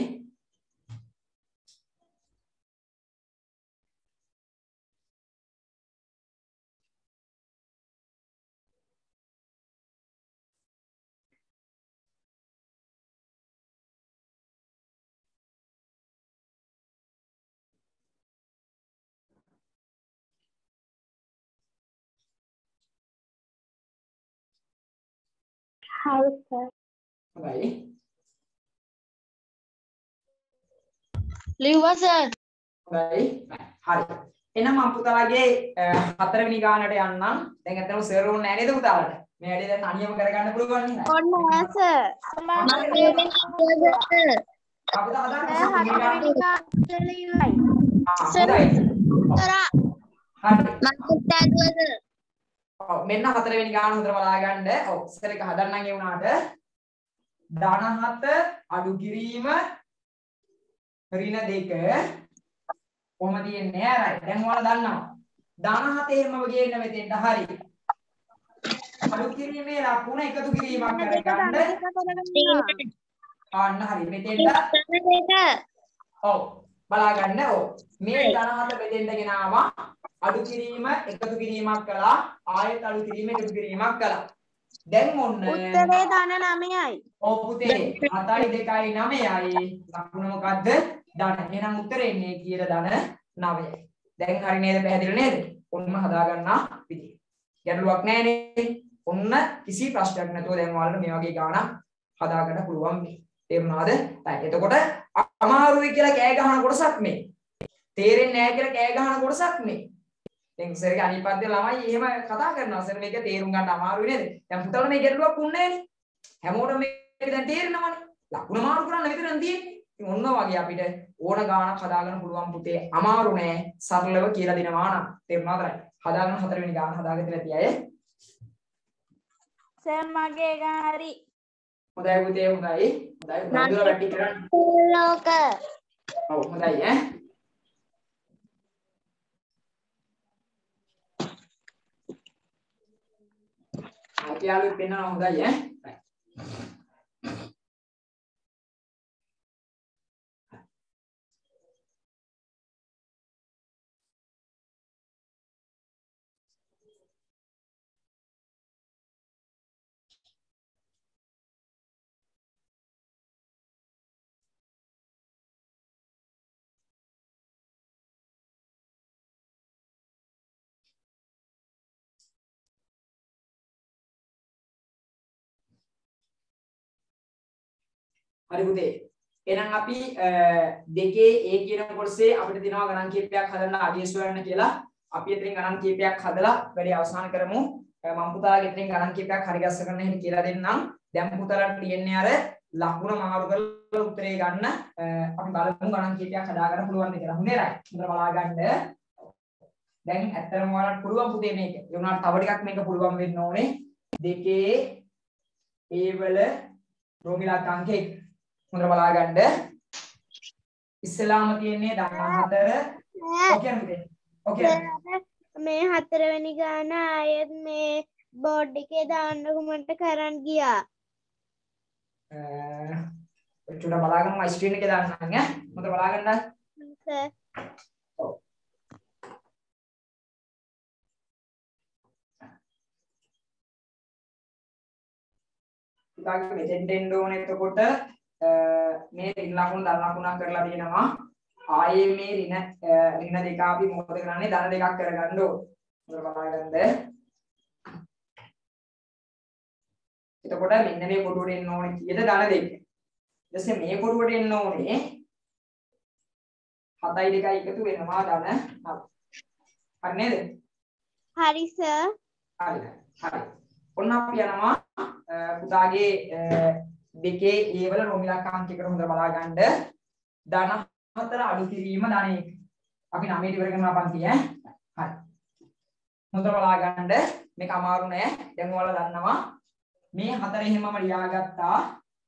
හරි සර්. හොඳයි. ලිව්වා සර්. හොඳයි. හරි. එහෙනම් මම පුතාලාගේ හතරවෙනි ගානට යන්නම්. දැන් ඇත්තටම සර් ඕනේ නැහැ නේද පුතාලාට? මේ වැඩේ දැන් තනියම කරගන්න පුළුවන් නේද? ඔන්න නෑ සර්. අපිට හදාගන්න හතරවෙනි ගානට ඉවරයි. හරි. ඔව් මෙන්න හතරවෙනි ගාන හොඳට බලා ගන්න. ඔව් සර් එක හදන්නම් ඒ වුණාට 17 අඩු කිරීම ඍණ 2 කොහොම තියෙන්නේ ආරයි. දැන් ඔයාලා දන්නවා. 17 එහෙමම ගේන්න මෙතෙන්ට හරි. අඩු කිරීමේ ලකුණ එකතු කිරීමක් කරගන්න. අන්න හරි. මෙතෙන්ට ඔව් බලා ගන්න. ඔව් මේ 17 මෙතෙන්ට ගෙනාවා. අඩු කිරීම එකතු කිරීමක් කළා. ආයෙත් අඩු කිරීම එකතු කිරීමක් කළා. දැන් ඔන්න උත්තරේ ධන 9යි. ඔව් පුතේ 7යි 2යි 9යි. ලකුණ මොකද්ද? ධන. එහෙනම් උත්තරේ එන්නේ කීයද ධන 9යි. දැන් හරි නේද? පැහැදිලි නේද? ඔන්න හදා ගන්නා විදිය. ගැටලුවක් නැහැ නේද? ඔන්න කිසි ප්‍රශ්නයක් නැතුව දැන් ඔයාලට මේ වගේ ගාණක් හදා ගන්න පුළුවන් මේ. තේරුණාද? එතකොට අමාරුයි කියලා කෑ ගහන කොටසක් මේ. තේරෙන්නේ නැහැ කියලා කෑ ගහන කොටසක් මේ. දැන් සර්ගේ අනිත් පැත්තේ ළමයි එහෙම කතා කරනවා. සර් මේක තේරුම් ගන්න අමාරුයි නේද? දැන් පුතාලා මේ ගැටලුවක් උන්නේ නැහනේ. හැමෝටම මේක දැන් තේරෙනවනේ. ලකුණ මාරු කරන්න විතරක් තියෙන්නේ. ඉතින් ඔන්න වගේ අපිට ඕන ගාණක් හදාගන්න පුළුවන් පුතේ. අමාරු නෑ. සරලව කියලා දෙනවා නම්. තේරුණාද? හදාගන්න හතරවෙනි ගාණ හදාගෙන ඉතින් ඇති අය. සර් මගේ ගාන හරි. හොඳයි පුතේ හොඳයි. හොඳයි. බඳුර වැටි කරන්න. ලෝක. ඔව් හොඳයි ඈ. ආපියාලු පෙන්නනවා හොඳයි ඈ. හරි පුතේ. එහෙනම් අපි දෙකේ A කියන කොටසේ අපිට තියෙනවා ගණන් කීපයක් හදන්න අඩියස් හොයන්න කියලා. අපි එතනින් ගණන් කීපයක් හදලා වැඩි අවසන් කරමු. මම පුතාලාගේ එතනින් ගණන් කීපයක් හරි ගස්ස ගන්න හැටි කියලා දෙන්නම්. දැන් පුතාලාට තියෙන්නේ අර ලකුණ මාරු කරලා උත්තරේ ගන්න. අපි බලමු ගණන් කීපයක් හදාගන්න පුළුවන්ද කියලා. හොඳයි රයි. හොඳට බලා ගන්න. දැන් ඇත්තටම ඔයාලට පුළුවන් පුතේ මේක. ඒ වුණාට තව ටිකක් මේක පුළුවන් වෙන්න ඕනේ. දෙකේ A වල රෝගිලාක් අංක 1 හොඳට බලා ගන්න. ඉස්සලාම තියෙන්නේ 14. ඔකේ නේද? ඔකේ. මේ හතරවෙනි ගාන ආයෙත් මේ බෝඩ් එකේ දාන්නකො මට කරන් ගියා. චුට්ටක් බලාගන්න ස්ක්‍රීන් එකේ දාන්න ඈ. මොකද බලාගන්න. සර්. පුතාගේ මෙතෙන්ට එන්න ඕනේ. එතකොට මේ ඍණ ලකුණු ධන ලකුණක් කරලා තියෙනවා. ආයේ මේ ඍණ දෙක අපි මොකද කරන්නේ? ධන දෙකක් කරගන්න ඕනේ. මොකද බලාගන්න. එතකොට මෙන්න මේ කොටුවට එන්න ඕනේ කීයද? ධන දෙක. ඊට පස්සේ මේ කොටුවට එන්න ඕනේ 7යි 2යි එකතු වෙනවා ධන 7. හරි නේද? හරි සර්. හරි. ඔන්න අපි යනවා පුතාගේ දෙකේ ඒ වල නොමිලක් අංකයකට හොඳට බලා ගන්න. ධන 4 අඩු කිරීම ධන 1. අපි 9ට ඉවර කරනවා පන්ති ඈ. හරි. හොඳට බලා ගන්න. මේක අමාරු නෑ. දැන් ඔයාලා දන්නවා මේ 4 එහෙමම ලියාගත්තා.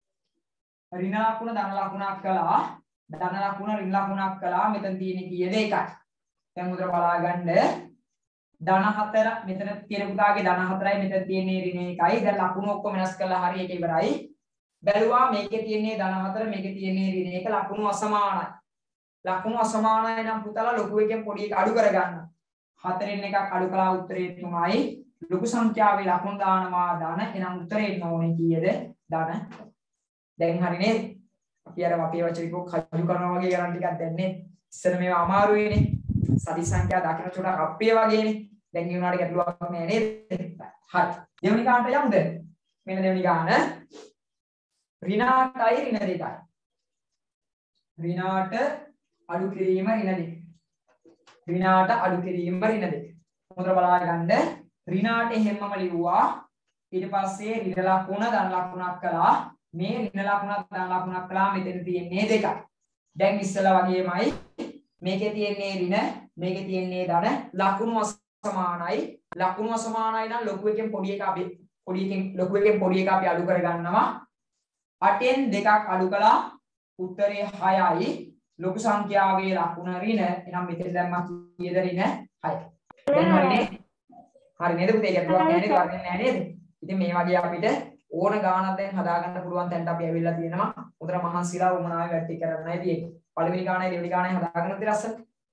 ඍණ ලකුණ ධන ලකුණක් කළා. ධන ලකුණ ඍණ ලකුණක් කළා. මෙතන තියෙන්නේ කීයද? 1යි. දැන් හොඳට බලා ගන්න. ධන 4 මෙතන තියෙන පුතාගේ ධන 4යි මෙතන තියෙන්නේ ඍණ 1යි. දැන් ලකුණු ඔක්කොම වෙනස් කරලා හරි ඒක ඉවරයි. බැලුවා මේකේ තියෙන්නේ ධන 4 මේකේ තියෙන්නේ ඍණ 1 ලකුණු අසමානයි. ලකුණු අසමානයි නම් පුතාලා ලොකු එකෙන් පොඩි එක අඩු කරගන්න. 4න් එකක් අඩු කළා උත්තරේ 3යි. ලොකු සංඛ්‍යාවේ ලකුණු දානවා ධන. එහෙනම් උත්තරේ එන්න ඕනේ කීයද? ධන. දැන් හරි නේද? අපි අර අපේ වචනිකෝ කජු කරනවා වගේ ගණන් ටිකක් දැන්නේ. ඉස්සර මේවා අමාරුයිනේ. සදි සංඛ්‍යා දකින්න චුට්ටක් අප්පේ වගේනේ. දැන් ඒ උනාට ගැටලුවක් නෑ නේද? හරි. දෙවෙනි ගානට යමුද? මෙන්න දෙවෙනි ගාන. ඍණ 8යි ඍණ 2යි. ඍණ 8 අඩු කිරීම ඍණ 2. ඍණ 8 අඩු කිරීම ඍණ 2. හොඳට බලා ගන්න. ඍණ 8 එහෙම්මම ලිව්වා. ඊට පස්සේ ඍණ ලකුණ ධන ලකුණක් කළා. මේ ඍණ ලකුණක් ධන ලකුණක් කළා. මෙතන තියෙන්නේ 2යි. දැන් ඉස්සලා වගේමයි මේකේ තියෙන්නේ ඍණ මේකේ තියෙන්නේ ධන ලකුණු අසමානයි. ලකුණු අසමානයි නම් ලොකු එකෙන් පොඩි එක අපි ලොකු එකෙන් පොඩි එක අපි අඩු කරගන්නවා. 8න් 2ක් අඩු කළා. උත්තරේ 6යි. ලොකු සංඛ්‍යාවේ ලකුණ ඍණ. එහෙනම් මෙතන දැම්මා කීයද ඍණ 6යි. දැන් හරිනේ. හරි නේද පුතේ? ගැටලුවක් නැහැ නේද? වර්ධනය නැහැ නේද? ඉතින් මේ වගේ අපිට ඕන ගානක් දැන් හදාගන්න පුළුවන් තැනට අපි ඇවිල්ලා තියෙනවා. උතර මහන්සිලා උමනාවේ වැටි කරන්නයි තියෙන්නේ. පළවෙනි ගානයි දෙවෙනි ගානයි හදාගන්න උතේ ලස්සන.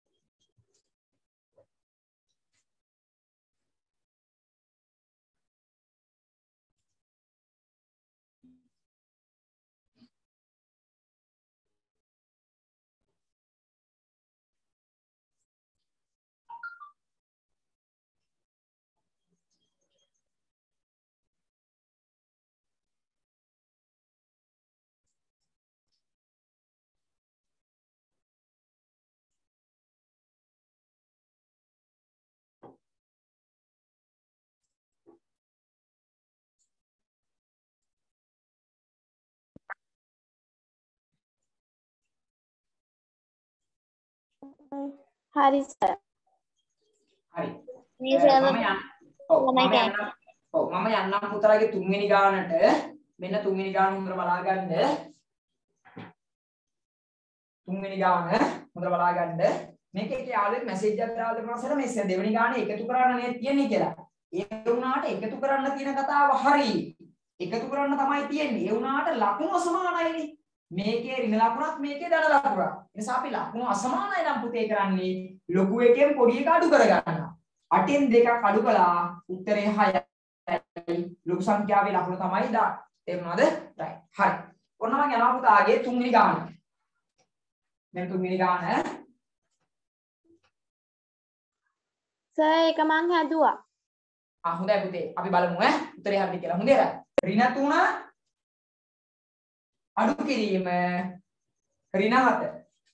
හරි සර්. හරි. මේ සර් මම යන්නම් පුතාගේ තුන්වෙනි ගානට. මෙන්න තුන්වෙනි ගාන හොඳට බලා ගන්න. තුන්වෙනි ගාන හොඳට බලා ගන්න. මේකේ යාළුවෙක් මැසේජ් එකක් දාලා දෙනවා සර් මේ දෙවෙනි ගානේ එකතු කරන්න නේද තියෙන්නේ කියලා. ඒ වුණාට එකතු කරන්න තියෙන කතාව හරි. එකතු කරන්න තමයි තියෙන්නේ. ඒ වුණාට ලකුණු අසමානයිනේ. මේකේ ඍණ ලකුණක් මේකේ ධන ලකුණක්. ඒ නිසා අපි ලකුණු අසමානයි නම් පුතේ කරන්නේ ලොකු එකෙන් පොඩි එක අඩු කරගන්නවා. 8න් 2ක් අඩු කළා උත්තරේ 6යි. ලොකු සංඛ්‍යාවේ ලකුණ තමයි දාන්නේ. තේරුණාද? right. හරි. ඔන්න මම යනවා පුතාගේ තුන්වෙනි ගාන. දැන් තුන්වෙනි ගාන සර් ඒක මං හැදුවා. හොඳයි පුතේ. අපි බලමු උත්තරේ හරිද කියලා. හොඳේ නේද? ඍණ 3 අඩු කිරීම ඍණ 7.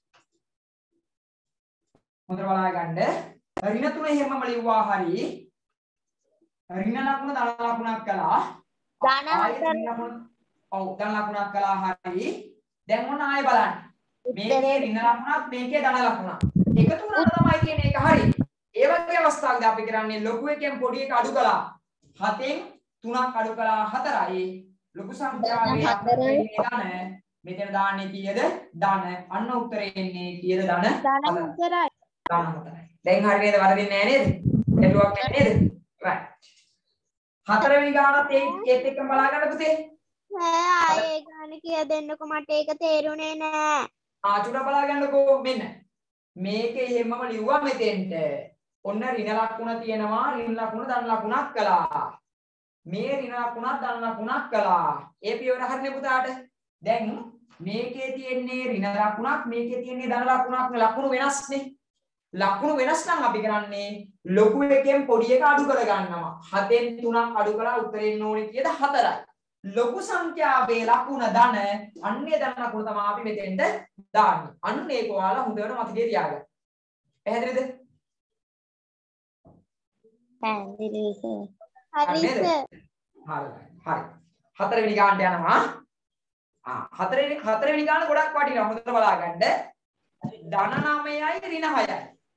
හොඳට බලා ගන්න. ඍණ 3 එහෙමම ලිව්වා හරි. ඍණ ලකුණ ධන ලකුණක් කළා. ධන 4 ඔව් ධන ලකුණක් කළා හරි. දැන් මොන ආයෙ බලන්න. මේකේ ඍණ ලකුණක් මේකේ ධන ලකුණක්. එකතු වුණාම තමයි තියෙන්නේ ඒක හරි. ඒ වගේ අවස්ථාවකදී අපි කරන්නේ ලොකු එකෙන් පොඩි එක අඩු කළා. 7න් 3ක් අඩු කළා 4යි. ලොකු සංඛ්‍යාවේ ධන මෙතන දාන්නේ කීයද? ධන. අන්න උත්තරේ එන්නේ කීයද ධන? ධන 4යි. ධන 4යි. දැන් හරි නේද? වරදින්නේ නැහැ නේද? ගැටලුවක් නැහැ නේද? right. හතරවෙනි ගානත් ඒත් එක්කම බලා ගන්න පුතේ. ආයේ ගාන කියලා දෙන්නකො මට ඒක තේරුනේ නෑ. ආචුට බලා ගන්නකෝ මෙන්න. මේක එහෙමම ලිව්වා මෙතෙන්ට. ඔන්න ඍණ ලකුණ තියෙනවා ඍණ ලකුණ ධන ලකුණක් කළා. මේ ඍණ ලකුණක් ධන ලකුණක් කළා. ඒ පියවර හරිනේ පුතාට. දැන් මේකේ තියෙන්නේ ඍණ ලකුණක් මේකේ තියෙන්නේ ධන ලකුණක් ලකුණු වෙනස්නේ. ලකුණු වෙනස් නම් අපි කරන්නේ ලොකු එකෙන් පොඩි එක අඩු කර ගන්නවා. 7න් 3ක් අඩු කළා උත්තරේ එන්න ඕනේ කීයද 4යි. ලොකු සංඛ්‍යාවේ ලකුණ ධන අන්නේ ධන ලකුණ තමයි අපි මෙතෙන්ට දාන්නේ. අන්න ඒක ඔයාලා හොඳට මතකේ තියාගන්න. පැහැදිලිද? පැහැදිලි සර්. හරි හරි. හතරවෙනි ගානට යනවා. හතරවෙනි ගාන ගොඩක් වටිනවා. හොඳට බලා ගන්න. ධන 9යි ඍණ 6යි.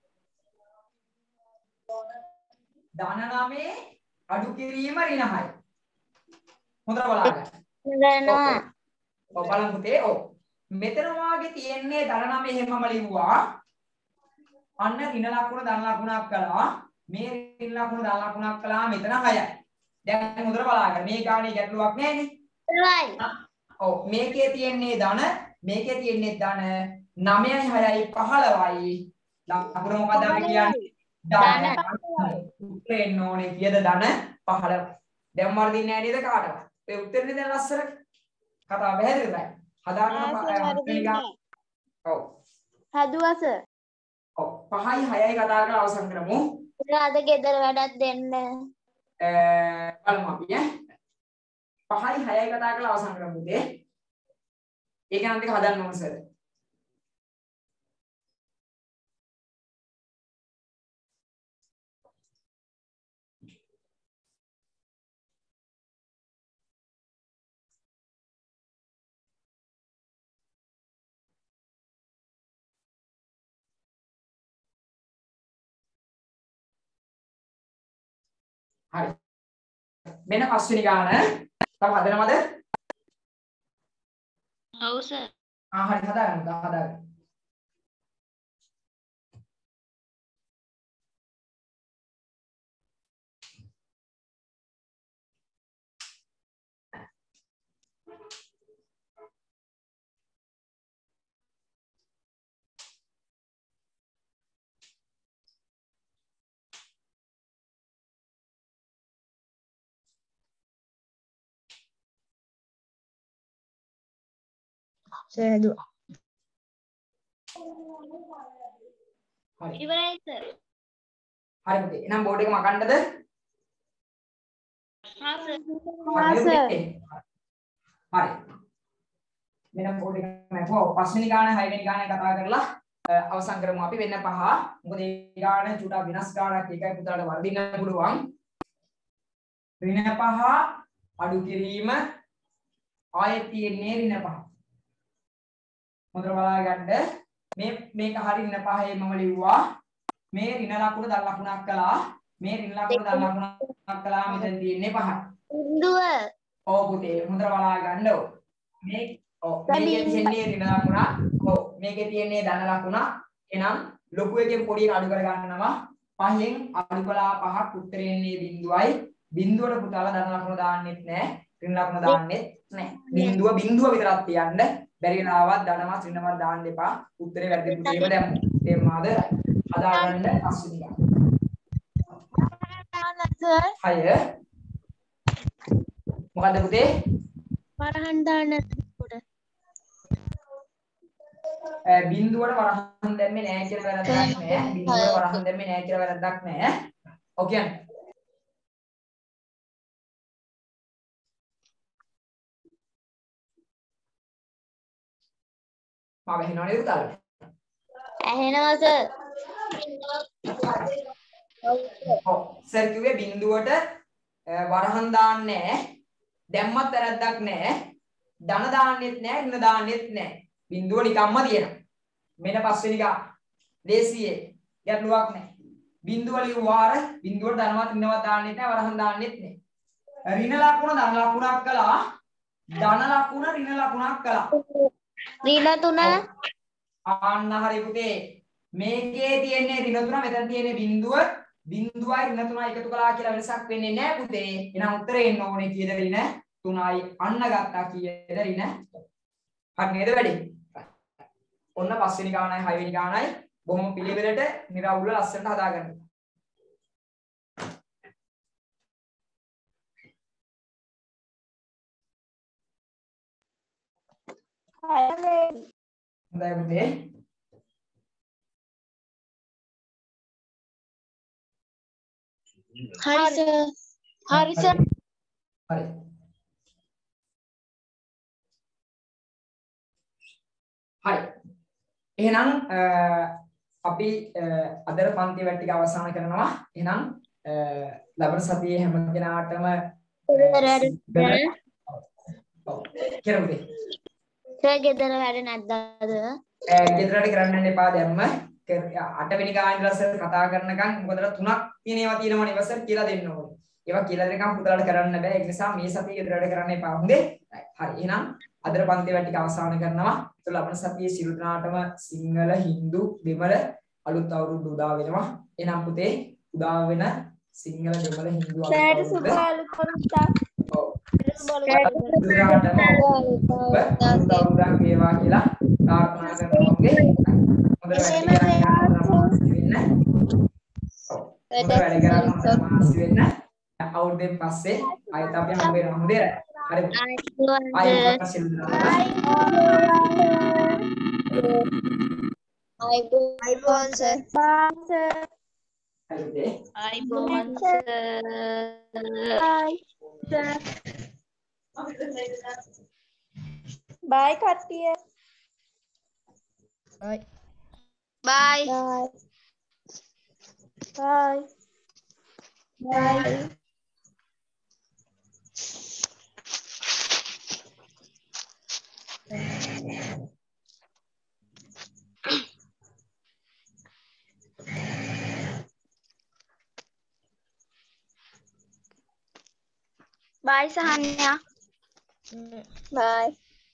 ධන 9 අඩු කිරීම ඍණ 6යි. හොඳට බලා ගන්න. ගන්නවා. ඔව් බලමු පුතේ. ඔව්. මෙතන වාගේ තියෙන්නේ ධන 9 එහෙමම ලිව්වා. අන්න ඍණ ලකුණ ධන ලකුණක් කළා. මේ ඍණ ලකුණ ධන ලකුණක් කළා මෙතන 6යි. දැන් හොඳට බලා ගන්න. මේ ගානේ ගැටලුවක් නැහැ නේ. ඔව් මේකේ තියෙන්නේ ධන මේකේ තියෙන්නේ ධන 9යි 6යි 15යි. ලකුණ මොකද අපි කියන්නේ? ධන. උත්තරේ එන්න ඕනේ කීයද ධන 15. දැන් වර්ධින්නේ නැහැ නේද කාටවත්? ඒ උත්තරේ දැන් ලස්සන කතාව පැහැදිලිද? හදාගන්න ඔව්. හදුවා සර්. ඔව් 5යි 6යි කතා කරලා අවසන් කරමු. අද ගෙදර වැඩක් දෙන්න. බලමු අපි ඈ 5යි 6යි කතා කරලා අවසන් කරමු ඉතින්. ඒක නම් ටික හදන්න ඕන සර්. හරි. මෙන්න පස්වෙනි ගාන. තව හදනවද? ඔව් සර්. හරි හදාගන්න. සෑදුවා. හරි. ඉවරයි සර්. හරි පුතේ. එහෙනම් බෝඩ් එක මකන්නද? හා සර්. හරි. මෙන්න බෝඩ් එක මැකුවා. පස්වෙනි ගාන, හයවෙනි ගාන කතා කරලා අවසන් කරමු අපි වෙන්න 5. මොකද මේ ගාන චුට්ටක් වෙනස් ගානක් එකයි පුතාට වර්ධින්න පුළුවන්. ඍණ 5 අඩු කිරීම ආයෙත් තියෙන්නේ ඍණ 5. හොඳට බලා ගන්න. මේක හරි ඍණ 5 මම ලිව්වා. මේ ඍණ ලකුණ ධන ලකුණක් කළා. මේ ඍණ ලකුණ ධන ලකුණක් කළා මෙතන තියෙන්නේ 5. බිඳුව. ඔව් පුතේ හොඳට බලා ගන්න. මේකේ තියෙන්නේ ඍණ ලකුණ. මේකේ තියෙන්නේ ධන ලකුණ. එහෙනම් ලොකු එකෙන් පොඩි එක අඩු කර ගන්නවා. 5න් අඩු කළා 5ක් උත්තරේ එන්නේ බිඳුවයි. බිඳුවට පුතාලා ධන ලකුණ දාන්නෙත් නැහැ. ඍණ ලකුණ දාන්නෙත් නැහැ. බිඳුව විතරක් තියන්න. බැරි වෙලාවත් ධනවත් ඍණවත් දාන්න එපා. උත්තරේ වැරදි පුතේම දැම්මු. තේරුණාද? හදාගන්න පස්වෙනි ගාන. සර්. 6. මොකද්ද පුතේ? වරහන් දාන්න උඩ. බිඳුවට වරහන් දැම්මේ නැහැ කියලා වැරද්දක් නැහැ. බිඳුවට වරහන් දැම්මේ නැහැ කියලා වැරද්දක් නැහැ. ඔව් කියන්නේ. මම ඇහෙනව නේද පුතාලට? ඇහෙනවා සර්. ඔව් සර් කිව්වේ බිඳුවට වරහන් දාන්නේ නැහැ. දැම්මත් වැරද්දක් නැහැ. ධන දාන්නෙත් නැහැ, ඍණ දාන්නෙත් නැහැ. බිඳුව නිකම්ම තියෙනවා. මෙන්න පස්වෙනි ගාන. දේශීයේ ගැටලුවක් නැහැ. බිඳුව ලියුවාර බිඳුවට ධනවත් ඍණවත් දාන්නෙත් නැහැ, වරහන් දාන්නෙත් නැහැ. ඍණ ලකුණ ධන ලකුණක් කළා. ධන ලකුණ ඍණ ලකුණක් කළා. ඍණ 3. ආන්න හරි පුතේ. මේකේ තියෙන්නේ ඍණ 3 මෙතන තියෙන්නේ බිඳුව බිංදුවයි ඍණ 3යි එකතු කළා කියලා වෙනසක් වෙන්නේ නැහැ පුතේ. එහෙනම් උත්තරේ එන්න ඕනේ කීයද ඍණ 3යි. අන්න ගත්තා කීයද ඍණ. හරි නේද වැඩි? ඔන්න පස්වෙනි ගානයි හයවෙනි ගානයි බොහොම පිළිවෙලට නිරවුල්ව ලස්සනට හදාගන්න. හොඳයි පුතේ. හරි සර්. හරි සර්. හරි. හරි. එහෙනම් අපි අදර පන්ති වැඩ ටික අවසන් කරනවා. එහෙනම් ලබන සතියේ හැම කෙනාටම කෙරුවේ. ගෙදර වැඩ නැද්ද අද? ගෙදරට කරන්න යන්න එපා දැම්ම. 8 වෙනි ගාන ඉඳලා සර් කතා කරනකම් මොකද 3ක් තියෙනවනේ ඉවසර් කියලා දෙන්න ඕනේ. ඒවා කියලා දෙනකම් පුතාලට කරන්න බෑ. ඒ නිසා මේ සතියේ ගෙදරට කරන්න එපා. හොඳේ? හරි. එහෙනම් අදර පන්ති වැඩ ටික අවසන් කරනවා. ඒත් ලබන සතියේ සියලු දෙනාටම සිංහල, හින්දු, දෙමළ අලුත් අවුරුද්ද උදා වෙනවා. එහෙනම් පුතේ උදා වෙන සිංහල, දෙමළ, හින්දු අලුත් අවුරුද්ද. ඔව්. අවුරුද්දක් වේවා කියලා ප්‍රාර්ථනා කරනවා. හොඳේ? හොඳට වැඩ කරන්න මහන්සි වෙන්න. අවුරුද්දෙන් පස්සේ ආයෙත් අපි හම්බ වෙනවා. හොඳේ? හරි. ආයෙත් සිල් දානවා. අයිබෝන් සර්. හරිද? අයිබෝන් සර්. බයි කට්ටිය. බයි. බයි. බයි. බයි සහන්යා. බයි.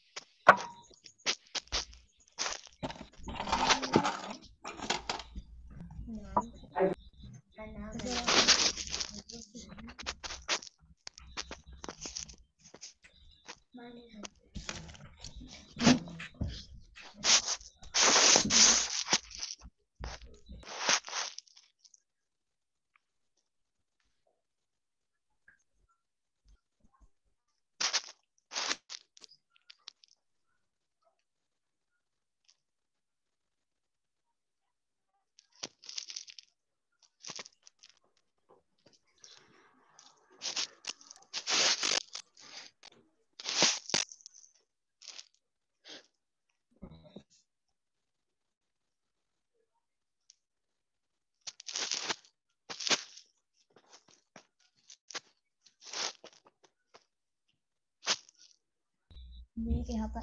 මේකේ හප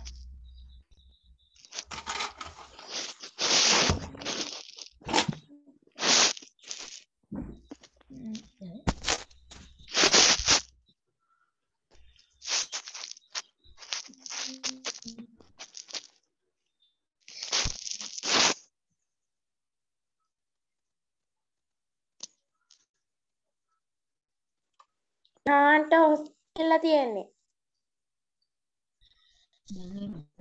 නාන්ට හොස්ටෙල්ලා තියෙන්නේ.